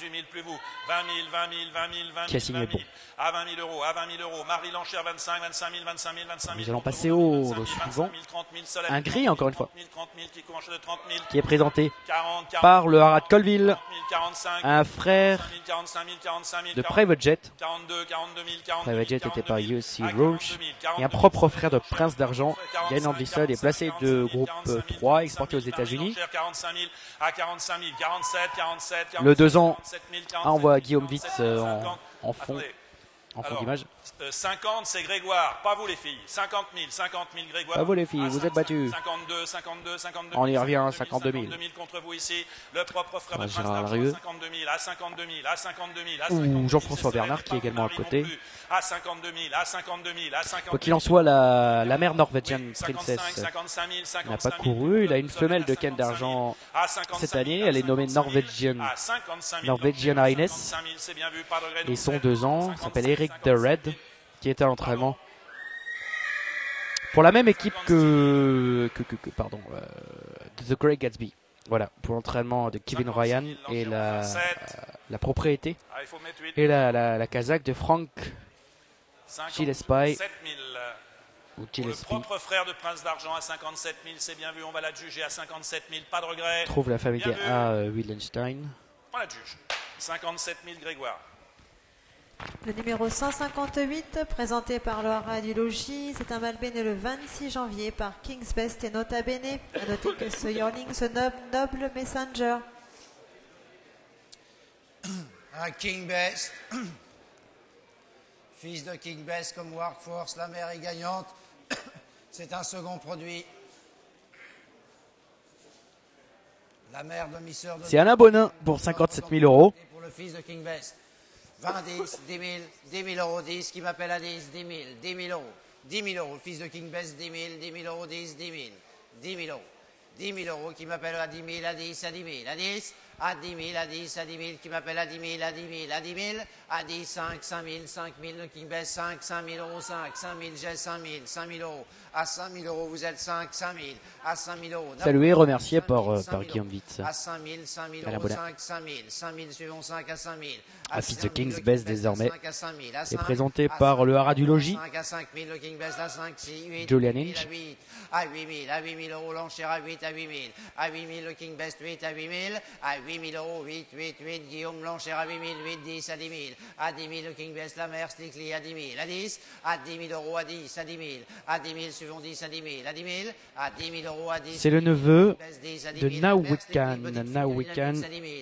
qui a signé bon. À vingt mille euros, à vingt mille euros, Marie l'enchère vingt-cinq, vingt-cinq mille, vingt-cinq mille, vingt-cinq mille. Nous allons passer au suivant. Un gris encore une fois, qui est présenté par le haras de Colville, un frère de Private Jet. Private Jet était par U C Roach, et un propre frère de Prince d'Argent, gagnant de l'Issod et placé de groupe trois, exporté aux États-Unis. Le deux ans, ah, on voit Guillaume Witz euh, en, en fond. En fond d'image. cinquante, c'est Grégoire, pas vous les filles. cinquante mille, cinquante mille Grégoire. Pas vous les filles, vous êtes battus. cinquante-deux, cinquante-deux, cinquante-deux. On y revient, cinquante-deux mille. cinquante-deux mille contre vous ici. Le propre frère ouais, de Prince d'Argent, cinquante-deux mille, à cinquante-deux mille, à cinquante-deux mille, à cinquante-deux mille. Ou Jean-François Bernard qui est également à côté. À cinquante-deux mille, à cinquante-deux mille, à cinquante-deux mille. Quoi qu'il en soit, la, la mère Norwegian Princess n'a pas couru. Il a une femelle de Ken d'Argent cette année. Elle est nommée Norwegian, Norwegian Highness. Et son deux ans s'appelle Eric the Red, qui était à l'entraînement pour la même équipe que, que, que, que pardon, euh, The Great Gatsby. Voilà, pour l'entraînement de Kevin Ryan et la, euh, la propriété et la, la, la casaque de Frank Gillespie. Ou Gillespie. Le propre frère de Prince d'Argent à cinquante-sept mille, c'est bien vu, on va la juger à cinquante-sept mille, pas de regret. Trouve la famille A. Euh, Wildenstein. On la juge. cinquante-sept mille Grégoire. Le numéro cent cinquante-huit, présenté par le haras du logis, c'est un mâle né le vingt-six janvier par King's Best et Nota Bene. A noter que ce yearling se nomme Noble Messenger. Un King Best, fils de King Best comme Workforce, la mère est gagnante. C'est un second produit. La mère demi-sœur de... C'est Alain Bonin pour cinquante-sept mille euros. Pour le fils de King Best. vingt, dix, dix mille, dix mille euros, dix, qui m'appelle à dix, dix mille, dix mille euros, dix mille euros, le fils de King Best, dix mille, dix mille euros, dix, dix mille, dix mille euros, dix mille euros, qui m'appelle à dix mille, à dix, à dix mille, à dix, à dix mille, à dix, à dix mille, qui m'appelle à dix mille, à dix mille, à dix mille, à dix, cinq, cinq mille, cinq mille, le king baisse cinq, cinq mille euros, cinq, cinq mille, j'ai cinq mille, cinq mille euros, à cinq mille euros, vous êtes cinq, cinq mille, à cinq mille euros. Salué et remercié par, euh, par Guillaume Witz. À cinq mille, cinq mille euros, cinq, cinq mille, cinq mille, suivons cinq à cinq mille. À Fit the King's Best désormais est présenté par le Haras du Logis, Julian Inch. À huit mille, à huit mille euros, l'enchère à huit, à huit mille, à huit mille, le King Best huit, à huit mille, à huit mille euros, huit, huit, huit, Guillaume, l'enchère à huit mille, huit, dix, à dix mille, à dix mille, le King Best, la mer, Slickly, à dix mille, à dix, à dix mille euros, à dix, à dix mille, à dix mille, suivons dix, à dix mille, à dix mille, à dix mille euros, à dix. C'est le neveu de Now We Can, Now We Can,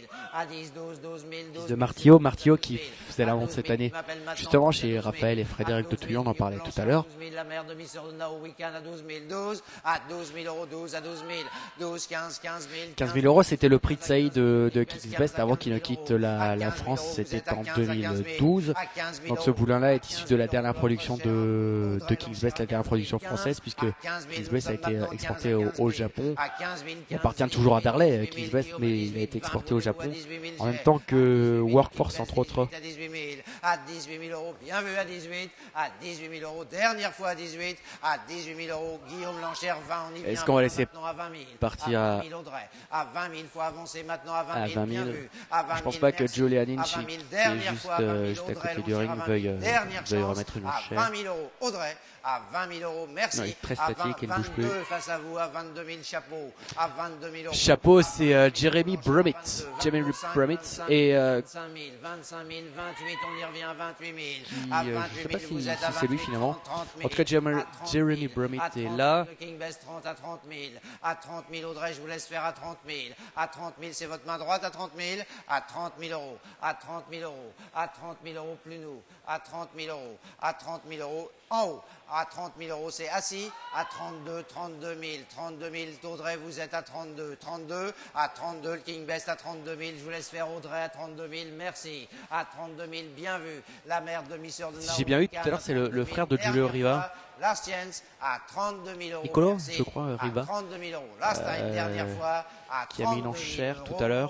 de Martio, Martio qui faisait la vente cette année, justement chez Raphaël et Frédéric de Touillon, on en parlait tout à l'heure. La mère demi-sœur de Now We Can à douze mille, douze, à douze mille euros, douze à douze mille, douze, quinze, quinze mille. quinze mille euros, c'était le prix de Saïd de, de King's Best avant qu'il ne quitte la, la France, c'était en deux mille douze. Donc ce poulain-là est issu de la dernière production de, de King's Best, la dernière production française, puisque King's Best a été exporté au, au Japon. Il appartient toujours à Darley, King's Best, mais il a été exporté au Japon en même temps que Workforce, entre autres. À dix-huit mille euros, bien vu à dix-huit, à dix-huit mille euros, dernière fois à dix-huit, à dix-huit mille euros, Guillaume Lanchère, vingt, on y vient. Est-ce qu'on va laisser à vingt mille, partir à, à vingt mille, faut avancer maintenant à vingt mille, à vingt mille. Vu, à vingt Je pense mille, pas que merci. Julian Inch, À vingt mille, qui est dernière juste, fois à vingt mille, euh, juste à Audrey, côté du Lanchère, ring, à vingt veuille, mille, euh, dernière veuille chance, remettre une à enchère. vingt mille euros, Audrey, à vingt mille euros, merci. Non, il est très à statique, il ne bouge plus. vingt-deux face à vous, à vingt-deux mille, chapeau, à vingt-deux mille euros. Chapeau, c'est euh, Jeremy Brummett. Jeremy Brummett et euh, vingt-cinq mille, vingt-cinq mille, vingt-huit, on y revient à vingt-huit mille. qui, À euh, je sais vingt-huit pas mille, si, vous si êtes à c'est lui vingt-huit, finalement. trente mille. En tout cas, Jeremy, À trente Jeremy mille, Brummett à est trente là. mille, le King Best trente à trente mille. À trente mille, Audrey, je vous laisse faire à trente mille. À trente mille, c'est votre main droite à trente mille. À trente mille euros. À trente mille euros. À trente mille euros plus nous. À trente mille euros. À trente mille euros en haut. À trente mille euros, c'est assis. À trente-deux, trente-deux mille. trente-deux mille, Audrey, vous êtes à trente-deux. trente-deux. À trente-deux, le King Best à trente-deux mille. Je vous laisse faire Audrey à trente-deux mille. Merci. À trente-deux mille, bien vu. La mère demi-sœur de Si j'ai bien vu tout à l'heure, c'est le, le frère de Giulio Riva. Last chance à trente-deux mille euros. Nicolo, merci. je crois, Riva. À trente-deux mille euros. Last time, Euh, dernière fois. À qui a mis une enchère tout à l'heure.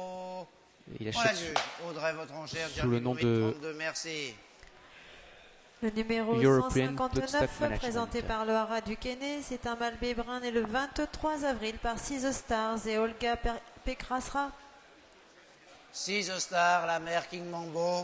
Il Voilà, achète Audrey, votre enchère. sous le nom de trente-deux, merci. Le numéro European cent Bloodstock cinquante-neuf, Management. présenté par le Haras du Kenney, c'est un mâle bébrun né le vingt-trois avril par Six Stars et Olga Per- Pekrasra. Six Star, la mère King Mambo.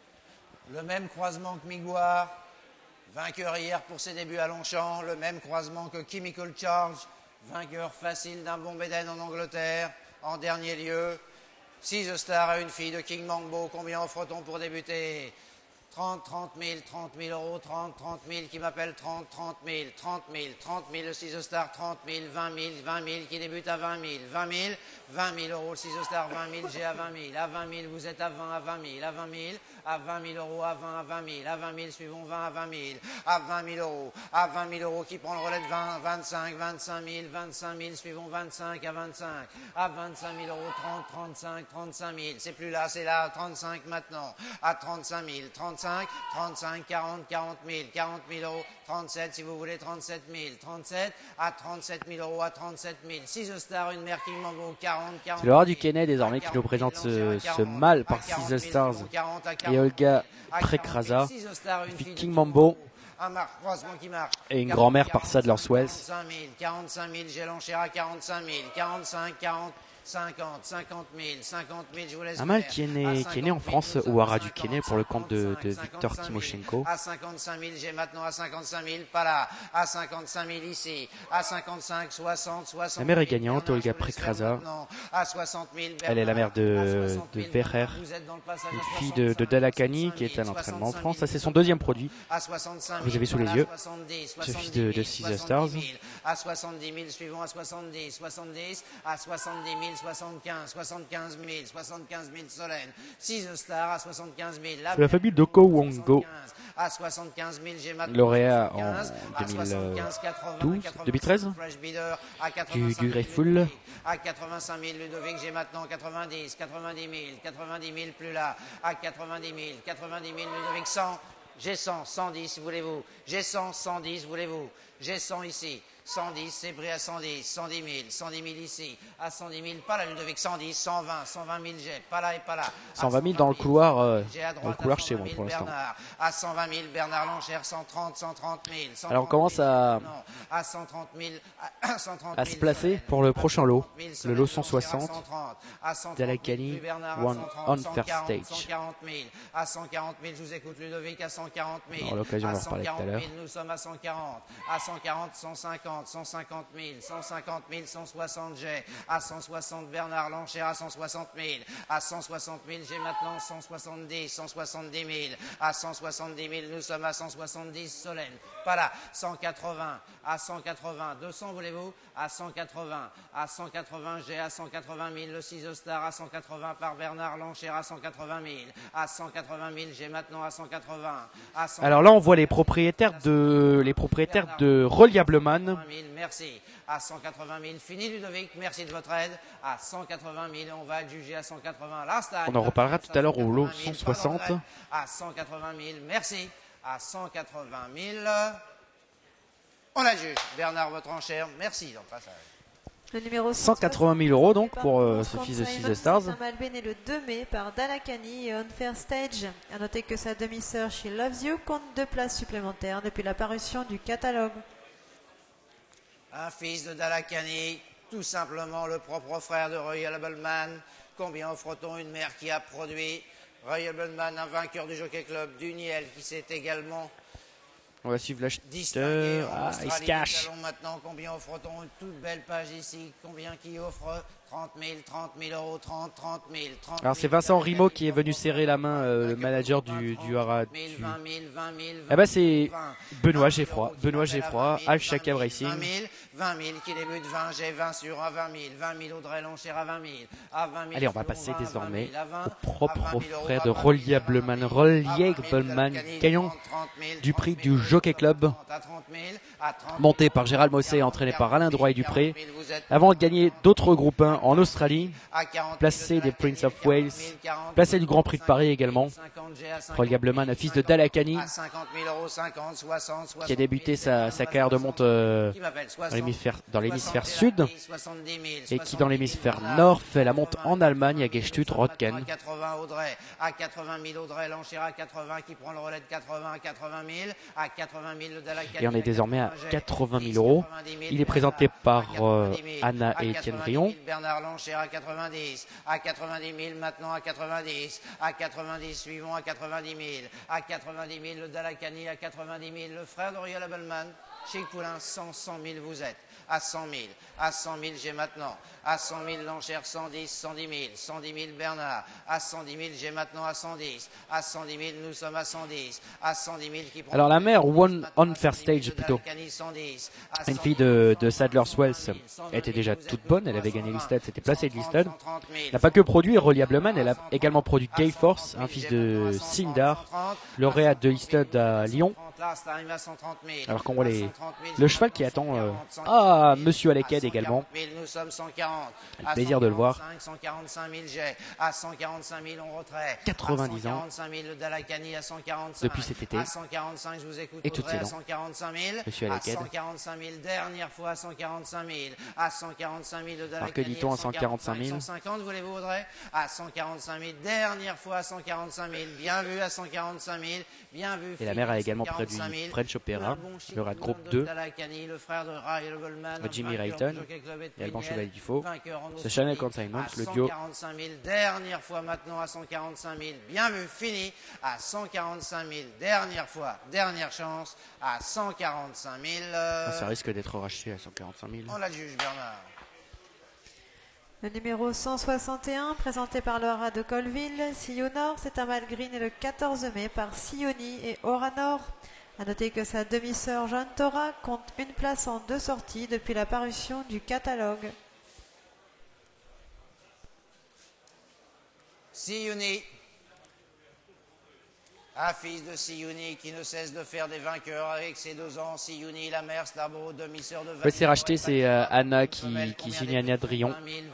Le même croisement que Miguar. Vainqueur hier pour ses débuts à Longchamp. Le même croisement que Chemical Charge. Vainqueur facile d'un bon Béden en Angleterre. En dernier lieu, Six Star a une fille de King Mambo. Combien offre-t-on pour débuter? trente, trente mille, trente mille euros, trente, trente mille, qui m'appelle trente, trente mille, trente mille, trente mille, le Six Star, trente mille, vingt mille, vingt mille, qui débute à vingt mille, vingt mille, vingt mille euros, le Six Star, vingt mille, j'ai à vingt mille, à vingt mille, vous êtes à vingt, à vingt mille, à vingt mille, à vingt mille euros, à vingt, à vingt mille, à vingt mille, suivons vingt, à vingt mille, à vingt mille euros, à vingt mille euros, qui prend le relais de vingt, vingt-cinq, vingt-cinq mille, vingt-cinq mille, suivons vingt-cinq, à vingt-cinq, à vingt-cinq mille euros, trente, trente-cinq, trente-cinq mille, c'est plus là, c'est là, trente-cinq maintenant, à trente-cinq mille, trente-cinq, trente-cinq, quarante, quarante mille, quarante mille euros, trente-sept si vous voulez, trente-sept mille, trente-sept, à trente-sept mille euros, à trente-sept mille, Six Stars, une mère qui Mambo, quarante, quarante. C'est le Haras du Kenney désormais qui nous présente ce, ce mâle par Six Stars et Olga Pekrasra, King Mambo un croisement qui marche. et une grand-mère par Sadler Swells. quarante-cinq mille, quarante-cinq mille, j'ai l'enchère à quarante-cinq mille, quarante-cinq, quarante, cinquante, cinquante mille, cinquante mille, je vous laisse Un mâle faire. qui est À né, qui est né en cinquante France mille, au Haras du Kenney pour le cinquante, compte de, de cinquante-cinq, Victor cinquante-cinq Timoshenko. mille. À cinquante-cinq mille, j'ai maintenant à cinquante-cinq mille, pas là. À cinquante-cinq mille ici. À cinquante-cinq, soixante, soixante. La mère est mille. gagnante, Bernard, Olga je vous laisse faire Pekrasra. maintenant. À soixante mille, Elle est la mère de, Bernard. À soixante de mille, Verrer, vous êtes dans le passage une à fille de, de soixante-cinq, Dalakani qui est un soixante-cinq entraînement en mille, France. Ça, c'est son deuxième produit. à soixante-cinq Vous avez sous les mille, yeux soixante-dix, ce fils soixante-dix de, de mille, Six soixante-dix Stars. mille, à soixante-dix mille, suivons à soixante-dix, soixante-dix, à soixante-dix mille, soixante-quinze, soixante-quinze mille, soixante-quinze mille Solène, Six Stars à soixante-quinze mille, C'est la famille d'Oko Wongo, à soixante-quinze mille, j'ai maintenant lauréat en soixante-quinze, deux mille à quatre-vingts, douze, deux mille treize, Fresh Bidder, à du, quatre-vingt-cinq du mille, Greyful. à quatre-vingt-cinq mille, Ludovic, j'ai maintenant quatre-vingt-dix, quatre-vingt-dix mille, quatre-vingt-dix mille plus là, à quatre-vingt-dix mille, quatre-vingt-dix mille, Ludovic, cent, j'ai cent, cent dix, voulez-vous, j'ai cent, cent dix, voulez-vous, j'ai cent ici, cent dix, c'est pris à cent dix, cent dix mille, cent dix mille ici, à cent dix mille, pas là, Ludovic, cent dix, cent vingt, cent vingt mille, j'ai, pas là et pas là. cent vingt mille dans le couloir, euh, dans le couloir chez moi pour l'instant. À cent vingt mille, Bernard Lonchère, cent trente, cent trente mille. Alors on commence à, à cent trente mille, à cent trente à se placer pour le prochain lot, le lot cent soixante, Dalakani, One on First Stage. cent quarante mille, à cent quarante mille, je vous écoute Ludovic, à cent quarante mille. On aura l'occasion d'en reparler tout à l'heure. Nous sommes à cent quarante, à cent quarante, cent cinquante, cent cinquante mille, cent cinquante mille, cent soixante, j'ai, à cent soixante, Bernard Lonchère, à cent soixante mille, à cent soixante mille, j'ai maintenant cent soixante-dix, cent soixante-dix mille, à cent soixante-dix mille, nous sommes à cent soixante-dix, Solène, pas là, cent quatre-vingts, à cent quatre-vingts, deux cents voulez-vous, à cent quatre-vingts, à cent quatre-vingts, j'ai à cent quatre-vingt mille, le six Star à cent quatre-vingts par Bernard Lonchère à cent quatre-vingt mille, à cent quatre-vingt mille, j'ai maintenant à cent quatre-vingts. À cent... Alors là, on voit les propriétaires de les propriétaires de Reliableman. Merci. À cent quatre-vingt mille, fini Ludovic, merci de votre aide. À cent quatre-vingt mille, on va juger à cent quatre-vingts. Là, on en reparlera tout à l'heure au lot cent soixante. À cent quatre-vingt mille, merci. À cent quatre-vingt mille, on la juge. Bernard, votre enchère, merci dans le passage. Le numéro cent quatre-vingt mille euros donc pour euh, ce fils de six Stars. Malbé né le deux mai par Dalakani et On Fair Stage. A noter que sa demi-sœur She Loves You compte deux places supplémentaires depuis la parution du catalogue. Un fils de Dalakani, tout simplement le propre frère de Reliableman. Combien offre-t-on une mère qui a produit Reliableman, un vainqueur du Jockey Club du Niel qui s'est également on va suivre l'acheteur. Ah, il se cache. Maintenant, combien offre-t-on une toute belle page ici? Combien qui offre trente mille, trente mille euros, trente, trente mille, trente. Alors c'est Vincent Rimaud qui est venu serrer la main, euh, le manager du du Hara. Eh ben c'est Benoît Geffroy, Benoît Geffroy, Al Shakab Racing. vingt mille qui débute vingt, j'ai vingt sur un, vingt mille, vingt mille Audrey Lonchère à vingt mille, à vingt mille. Allez, on va passer désormais au propre frère de Reliableman, Reliableman, gagnant du prix du Jockey Club, monté par Gérald Mossé et entraîné par Alain Droit et Dupré, avant de gagner d'autres groupes un en Australie, placé des Prince of Wales, placé du Grand Prix de Paris également. Reliableman, un fils de Dalakani, qui a débuté sa, sa carrière de monte euh, dans l'hémisphère sud et qui dans l'hémisphère nord fait la monte en Allemagne à Gestut-Rottgen. À quatre-vingt mille Audrey Lonchère à quatre-vingts qui prend le relais de quatre-vingts à quatre-vingt mille, à quatre-vingt mille le Dalakani. Et on est désormais à quatre-vingt mille euros. Il est présenté par euh, Anna et Étienne Brion. Bernard Lonchère à quatre-vingt-dix, à quatre-vingt-dix mille maintenant à quatre-vingt-dix, à quatre-vingt-dix suivant à quatre-vingt-dix mille, à quatre-vingt-dix mille le Dalakani, à quatre-vingt-dix mille le frère de Reliableman, Chic Poulain, cent, cent mille vous êtes. À cent mille, à cent mille j'ai maintenant, à cent mille Lonchère, cent dix, cent dix mille, cent dix mille Bernard, à cent dix mille j'ai maintenant à cent dix, à cent dix mille nous sommes à cent dix, à cent dix mille qui prend... Alors la mère One on First Stage plutôt, une fille de, de Sadler's Wells, elle était déjà toute bonne, elle avait gagné Listed, s'était placée de Listed, elle n'a pas que produit Reliableman, elle a également produit Gay Force, un fils de Sindar, lauréat de Listed à Lyon. Alors qu'on voit les... le cheval qui attend euh... ah Monsieur Aleked également, le plaisir de le voir. quatre-vingt-dix ans depuis cet été et toutes ses dents. Monsieur Aleked. Alors que dit-on à cent quarante-cinq mille? À cent quarante-cinq mille, dernière fois à cent quarante-cinq mille, bien vu à cent quarante-cinq mille, bien vu. Et la mère a également produit French Opera, le rat groupe deux, Jimmy Rayton et Alban Chevalier du Faux, ce Chanel Consignment, le duo. cent quarante-cinq mille, dernière fois maintenant à cent quarante-cinq mille, bien vu, fini, à cent quarante-cinq mille, dernière fois, dernière chance, à cent quarante-cinq mille. Euh... Ça risque d'être racheté à cent quarante-cinq mille. On la juge, Bernard. Le numéro cent soixante et un, présenté par le Haras de Colville, Sionor, c'est un mâle green et le quatorze mai par Sioni et Oranor. A noter que sa demi-sœur Jeanne Tora compte une place en deux sorties depuis la parution du catalogue. Sioni. Un fils de Siouni qui ne cesse de faire des vainqueurs avec ses deux ans. Siouni, la mère Slabo, demi-sœur de Ouais, c'est racheté, c'est euh, Anna qui, qui signe Anna Drion,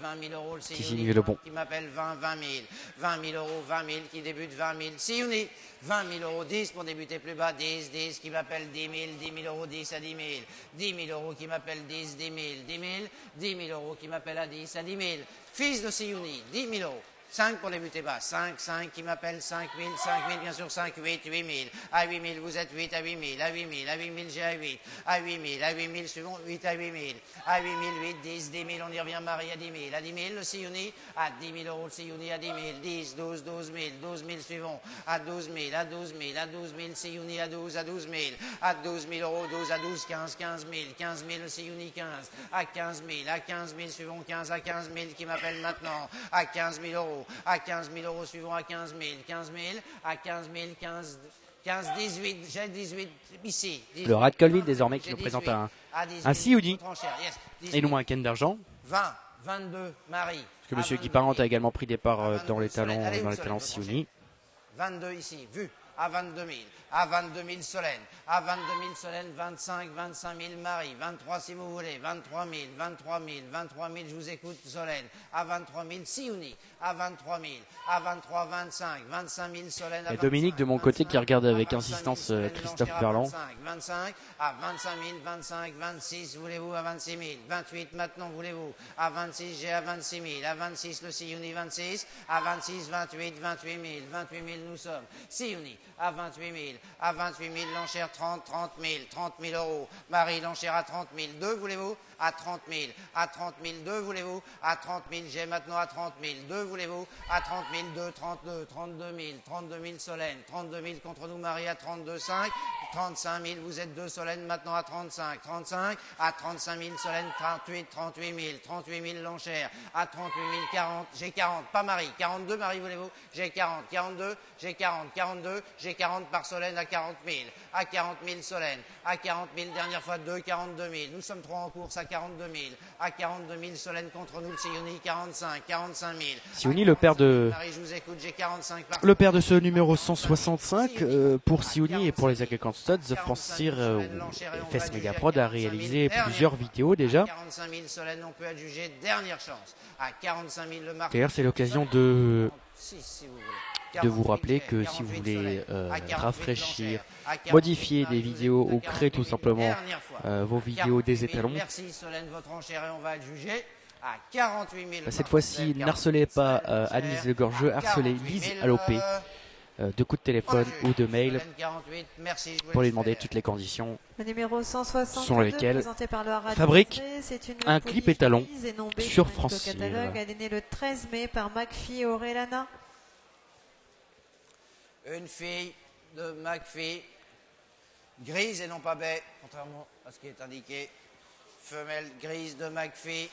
qui signe le bon. Qui m'appelle vingt, vingt mille. vingt mille euros, vingt mille, qui débute vingt mille. Siouni, vingt mille euros, dix pour débuter plus bas. dix, dix, qui m'appelle dix mille. dix mille euros, dix à dix mille. dix mille euros, qui m'appelle dix, dix mille. dix mille, dix mille euros, qui m'appelle à dix à dix mille. Fils de Siouni, dix mille euros. cinq pour débuter bas, cinq, cinq qui m'appelle cinq mille, cinq mille bien sûr, cinq, huit, huit mille, à huit mille vous êtes huit à huit mille, à huit mille, à huit mille j'ai à huit, à huit mille, à huit mille suivant, huit à huit mille, à huit mille, huit, dix, dix mille, on y revient Marie à dix mille, à dix mille le Siouni, à dix mille euros le Siouni, à dix mille, dix, douze, douze mille, douze mille suivant, à douze mille, à douze mille, à douze mille Siouni, à douze, à douze mille, à douze mille euros, douze à douze, quinze, quinze mille, quinze mille le Siouni, quinze, à quinze mille, à quinze mille suivant, quinze à quinze mille qui m'appelle maintenant, à quinze mille euros, à quinze mille euros suivant à quinze mille, quinze mille, à quinze mille, quinze, quinze, dix-huit, j'ai dix-huit ici. dix-huit, Le Rat Colville désormais qui nous présente un, un Siouni yes, et non un Ken d'argent. vingt, vingt-deux, Marie. Parce que Monsieur Guy Parente a également pris des parts dans les talents, dans les talents Siouni. vingt-deux ici, vu, à vingt-deux mille, à vingt-deux mille Solène, à vingt-deux mille Solène, vingt-cinq, vingt-cinq mille Marie, vingt-trois si vous voulez, vingt-trois mille, vingt-trois mille, vingt-trois mille, je vous écoute Solène, à vingt-trois mille Siouni, à vingt-trois mille, à vingt-trois, vingt-cinq, vingt-cinq mille Solène, à et Dominique de mon côté qui regarde avec insistance Christophe Ferland. vingt-cinq, à vingt-cinq mille, vingt-cinq, vingt-six, voulez-vous, à vingt-six mille, vingt-huit maintenant, voulez-vous, à vingt-six, j'ai à vingt-six mille, à vingt-six le Siouni, vingt-six, à vingt-six, vingt-huit, vingt-huit mille, vingt-huit mille nous sommes, Siouni, à vingt-huit mille, à vingt-huit mille, l'enchère trente, trente mille, trente mille euros, Marie, l'enchère à trente mille, deux, voulez-vous, à trente mille, à trente mille, deux, voulez-vous, à trente mille, j'ai maintenant à trente mille, deux, voulez-vous, à trente mille, deux, trente-deux, trente-deux mille, trente-deux mille Solène, trente-deux mille contre nous, Marie, à trente-deux, cinq, trente-cinq mille, vous êtes deux Solène, maintenant à trente-cinq, trente-cinq, à trente-cinq mille Solène, trente-huit, trente-huit mille, trente-huit mille l'enchère, à trente-huit mille, quarante, j'ai quarante, pas Marie, quarante-deux, Marie, voulez-vous, j'ai quarante, quarante-deux, j'ai quarante, quarante-deux, j'ai quarante par Solène à quarante mille, à quarante mille Solène, à quarante mille, dernière fois deux, quarante-deux mille, nous sommes trois en course à quarante-deux mille, à quarante-deux mille Solène contre nous, le Siouni, quarante-cinq, quarante-cinq mille. Siouni, le père de Marie, je vous écoute, j'ai quarante-cinq par le père de ce numéro cent soixante-cinq euh, pour Siouni et pour les Agacant Studs, Francir euh, et F S Media Prod a réalisé plusieurs vidéos déjà. quarante-cinq mille Solène, on peut adjuger, dernière chance, à quarante-cinq mille le marque. D'ailleurs, c'est l'occasion de Si, si vous voulez. de vous rappeler que si vous voulez euh, rafraîchir, modifier des vidéos ou créer tout simplement euh, vos vidéos des étalons, merci Solène, votre enchère et on va adjuger à quarante-huit mille. cette fois-ci, n'harcelez pas euh, Anne-Lise Le Gorgeux, harcelez Lise Allopé euh, de coups de téléphone ou de mail pour lui demander toutes les conditions Le numéro cent soixante-deux, sont lesquelles présenté par le Haras fabrique Disney, c'est une un clip police étalon grise et non B sur qui indique Francir. le catalogue. Elle est née le treize mai par McPhee Aurelana. Une fille de McPhee, grise et non pas baie, contrairement à ce qui est indiqué. Femelle grise de McPhee.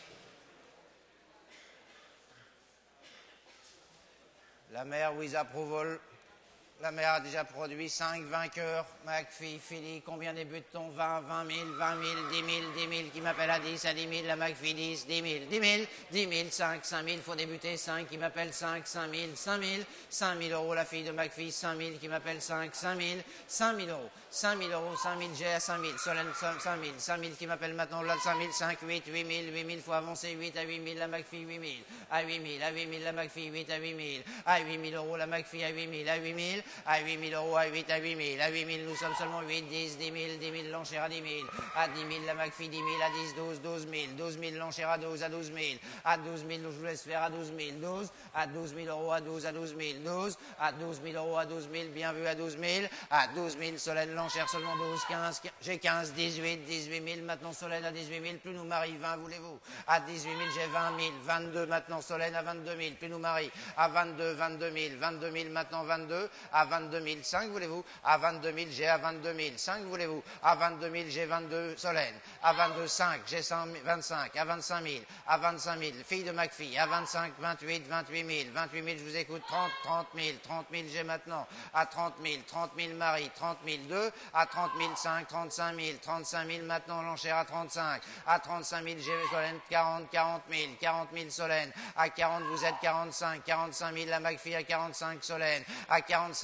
La mère with approval. La mère a déjà produit cinq vainqueurs. McPhee, Philly, combien débute-t-on? vingt, vingt mille, vingt mille, dix mille, dix mille, qui m'appelle à dix, à dix mille, la McPhee dix, dix mille, dix mille, dix mille, cinq, cinq mille, faut débuter, cinq, qui m'appelle cinq, cinq mille, cinq mille, cinq mille euros, la fille de McPhee, cinq mille, qui m'appelle cinq, cinq mille, cinq mille euros, cinq mille euros, cinq mille, j'ai à cinq mille, Solène, cinq mille, cinq mille, qui m'appelle maintenant, là, cinq mille, cinq, huit, huit mille, huit mille, faut avancer, huit à huit mille, la McPhee, huit mille, à huit mille, à huit mille, la McPhee, huit à huit mille, à huit mille euros, la McPhee, à huit mille, à huit mille, à huit mille euros, à huit à huit mille, à huit mille, nous sommes seulement huit, dix, dix mille, dix mille, l'enchère à dix mille, à dix mille, la McPhee, dix mille, à dix, douze, douze mille, douze mille, l'enchère à douze, à douze mille, à douze mille, je vous laisse faire à douze mille, douze, à douze mille euros, à douze, à douze mille, douze, à douze mille euros, à douze mille, bien vu, à douze mille, à douze mille, Solène, l'enchère seulement douze, quinze, j'ai quinze, dix-huit, dix-huit mille, maintenant Solène à dix-huit mille, plus nous Marie, vingt, voulez-vous, à dix-huit mille, j'ai vingt mille, vingt-deux, maintenant Solène à vingt-deux mille, plus nous Marie, à vingt-deux, vingt-deux mille, vingt-deux mille, maintenant vingt-deux, à vingt-deux mille, cinq, voulez-vous, à vingt-deux mille, j'ai à vingt-deux mille, cinq, voulez-vous, à vingt-deux mille, j'ai vingt-deux, Solène, à vingt-deux, cinq, j'ai vingt-cinq, à vingt-cinq mille, à vingt-cinq mille, fille de McPhee, à vingt-cinq, vingt-huit, vingt-huit mille, vingt-huit mille, je vous écoute, trente, trente mille, trente mille, j'ai maintenant, à trente mille, trente mille, Marie, trente mille, deux, à trente mille, cinq, trente-cinq mille, trente-cinq mille, maintenant, l'enchère à trente-cinq, à trente-cinq mille, j'ai Solène, quarante, quarante mille, quarante mille, Solène, à quarante, vous êtes quarante-cinq, quarante-cinq mille, la McPhee à quarante-cinq, Solène, à quarante-cinq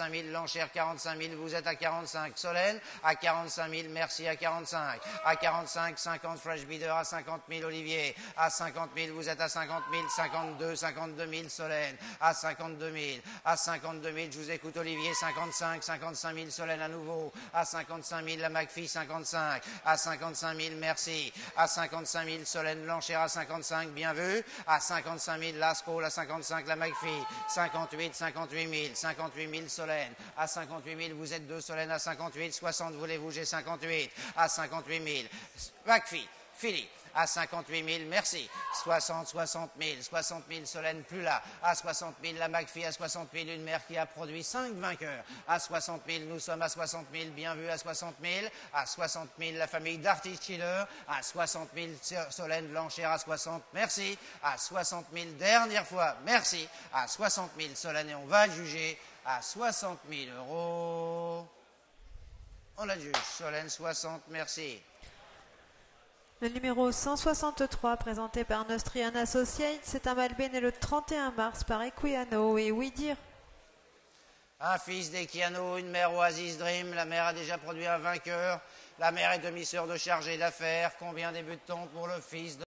quarante-cinq mille, l'enchère quarante-cinq mille, vous êtes à quarante-cinq. Solène, à quarante-cinq mille, merci, à quarante-cinq. À quarante-cinq, cinquante, Fresh Bidder, à cinquante mille, Olivier. À cinquante mille, vous êtes à cinquante mille, cinquante-deux, cinquante-deux mille, Solène. À cinquante-deux mille, à cinquante-deux mille, je vous écoute, Olivier. cinquante-cinq, cinquante-cinq mille, Solène à nouveau. À cinquante-cinq mille, la McPhee, cinquante-cinq. À cinquante-cinq mille, merci. À cinquante-cinq mille, Solène, l'enchère à cinquante-cinq, bien vu. À cinquante-cinq mille, Lascaux, à cinquante-cinq, la McPhee. cinquante-huit, cinquante-huit mille, cinquante-huit mille, Solène. À cinquante-huit mille, vous êtes deux, Solène, à cinquante-huit. soixante, voulez-vous, j'ai cinquante-huit. À cinquante-huit mille, McPhee, Philippe. À cinquante-huit mille, merci. soixante, soixante mille, soixante mille, Solène, plus là. À soixante mille, la McPhee. À soixante mille, une mère qui a produit cinq vainqueurs. À soixante mille, nous sommes à soixante mille, bien vu, à soixante mille. À soixante mille, la famille Darty Chiller. À soixante mille, Solène Blanchère, à soixante, merci. À soixante mille, dernière fois, merci. À soixante mille, Solène, et on va juger. À soixante mille euros. On la juge. Solène, soixante, merci. Le numéro cent soixante-trois, présenté par Nostrian Associates, c'est un Malbé né le trente et un mars par Equiano et Oui Dire. Un fils d'Equiano, une mère Oasis Dream. La mère a déjà produit un vainqueur. La mère est demi-sœur de Chargé d'affaires. Combien débute-t-on pour le fils de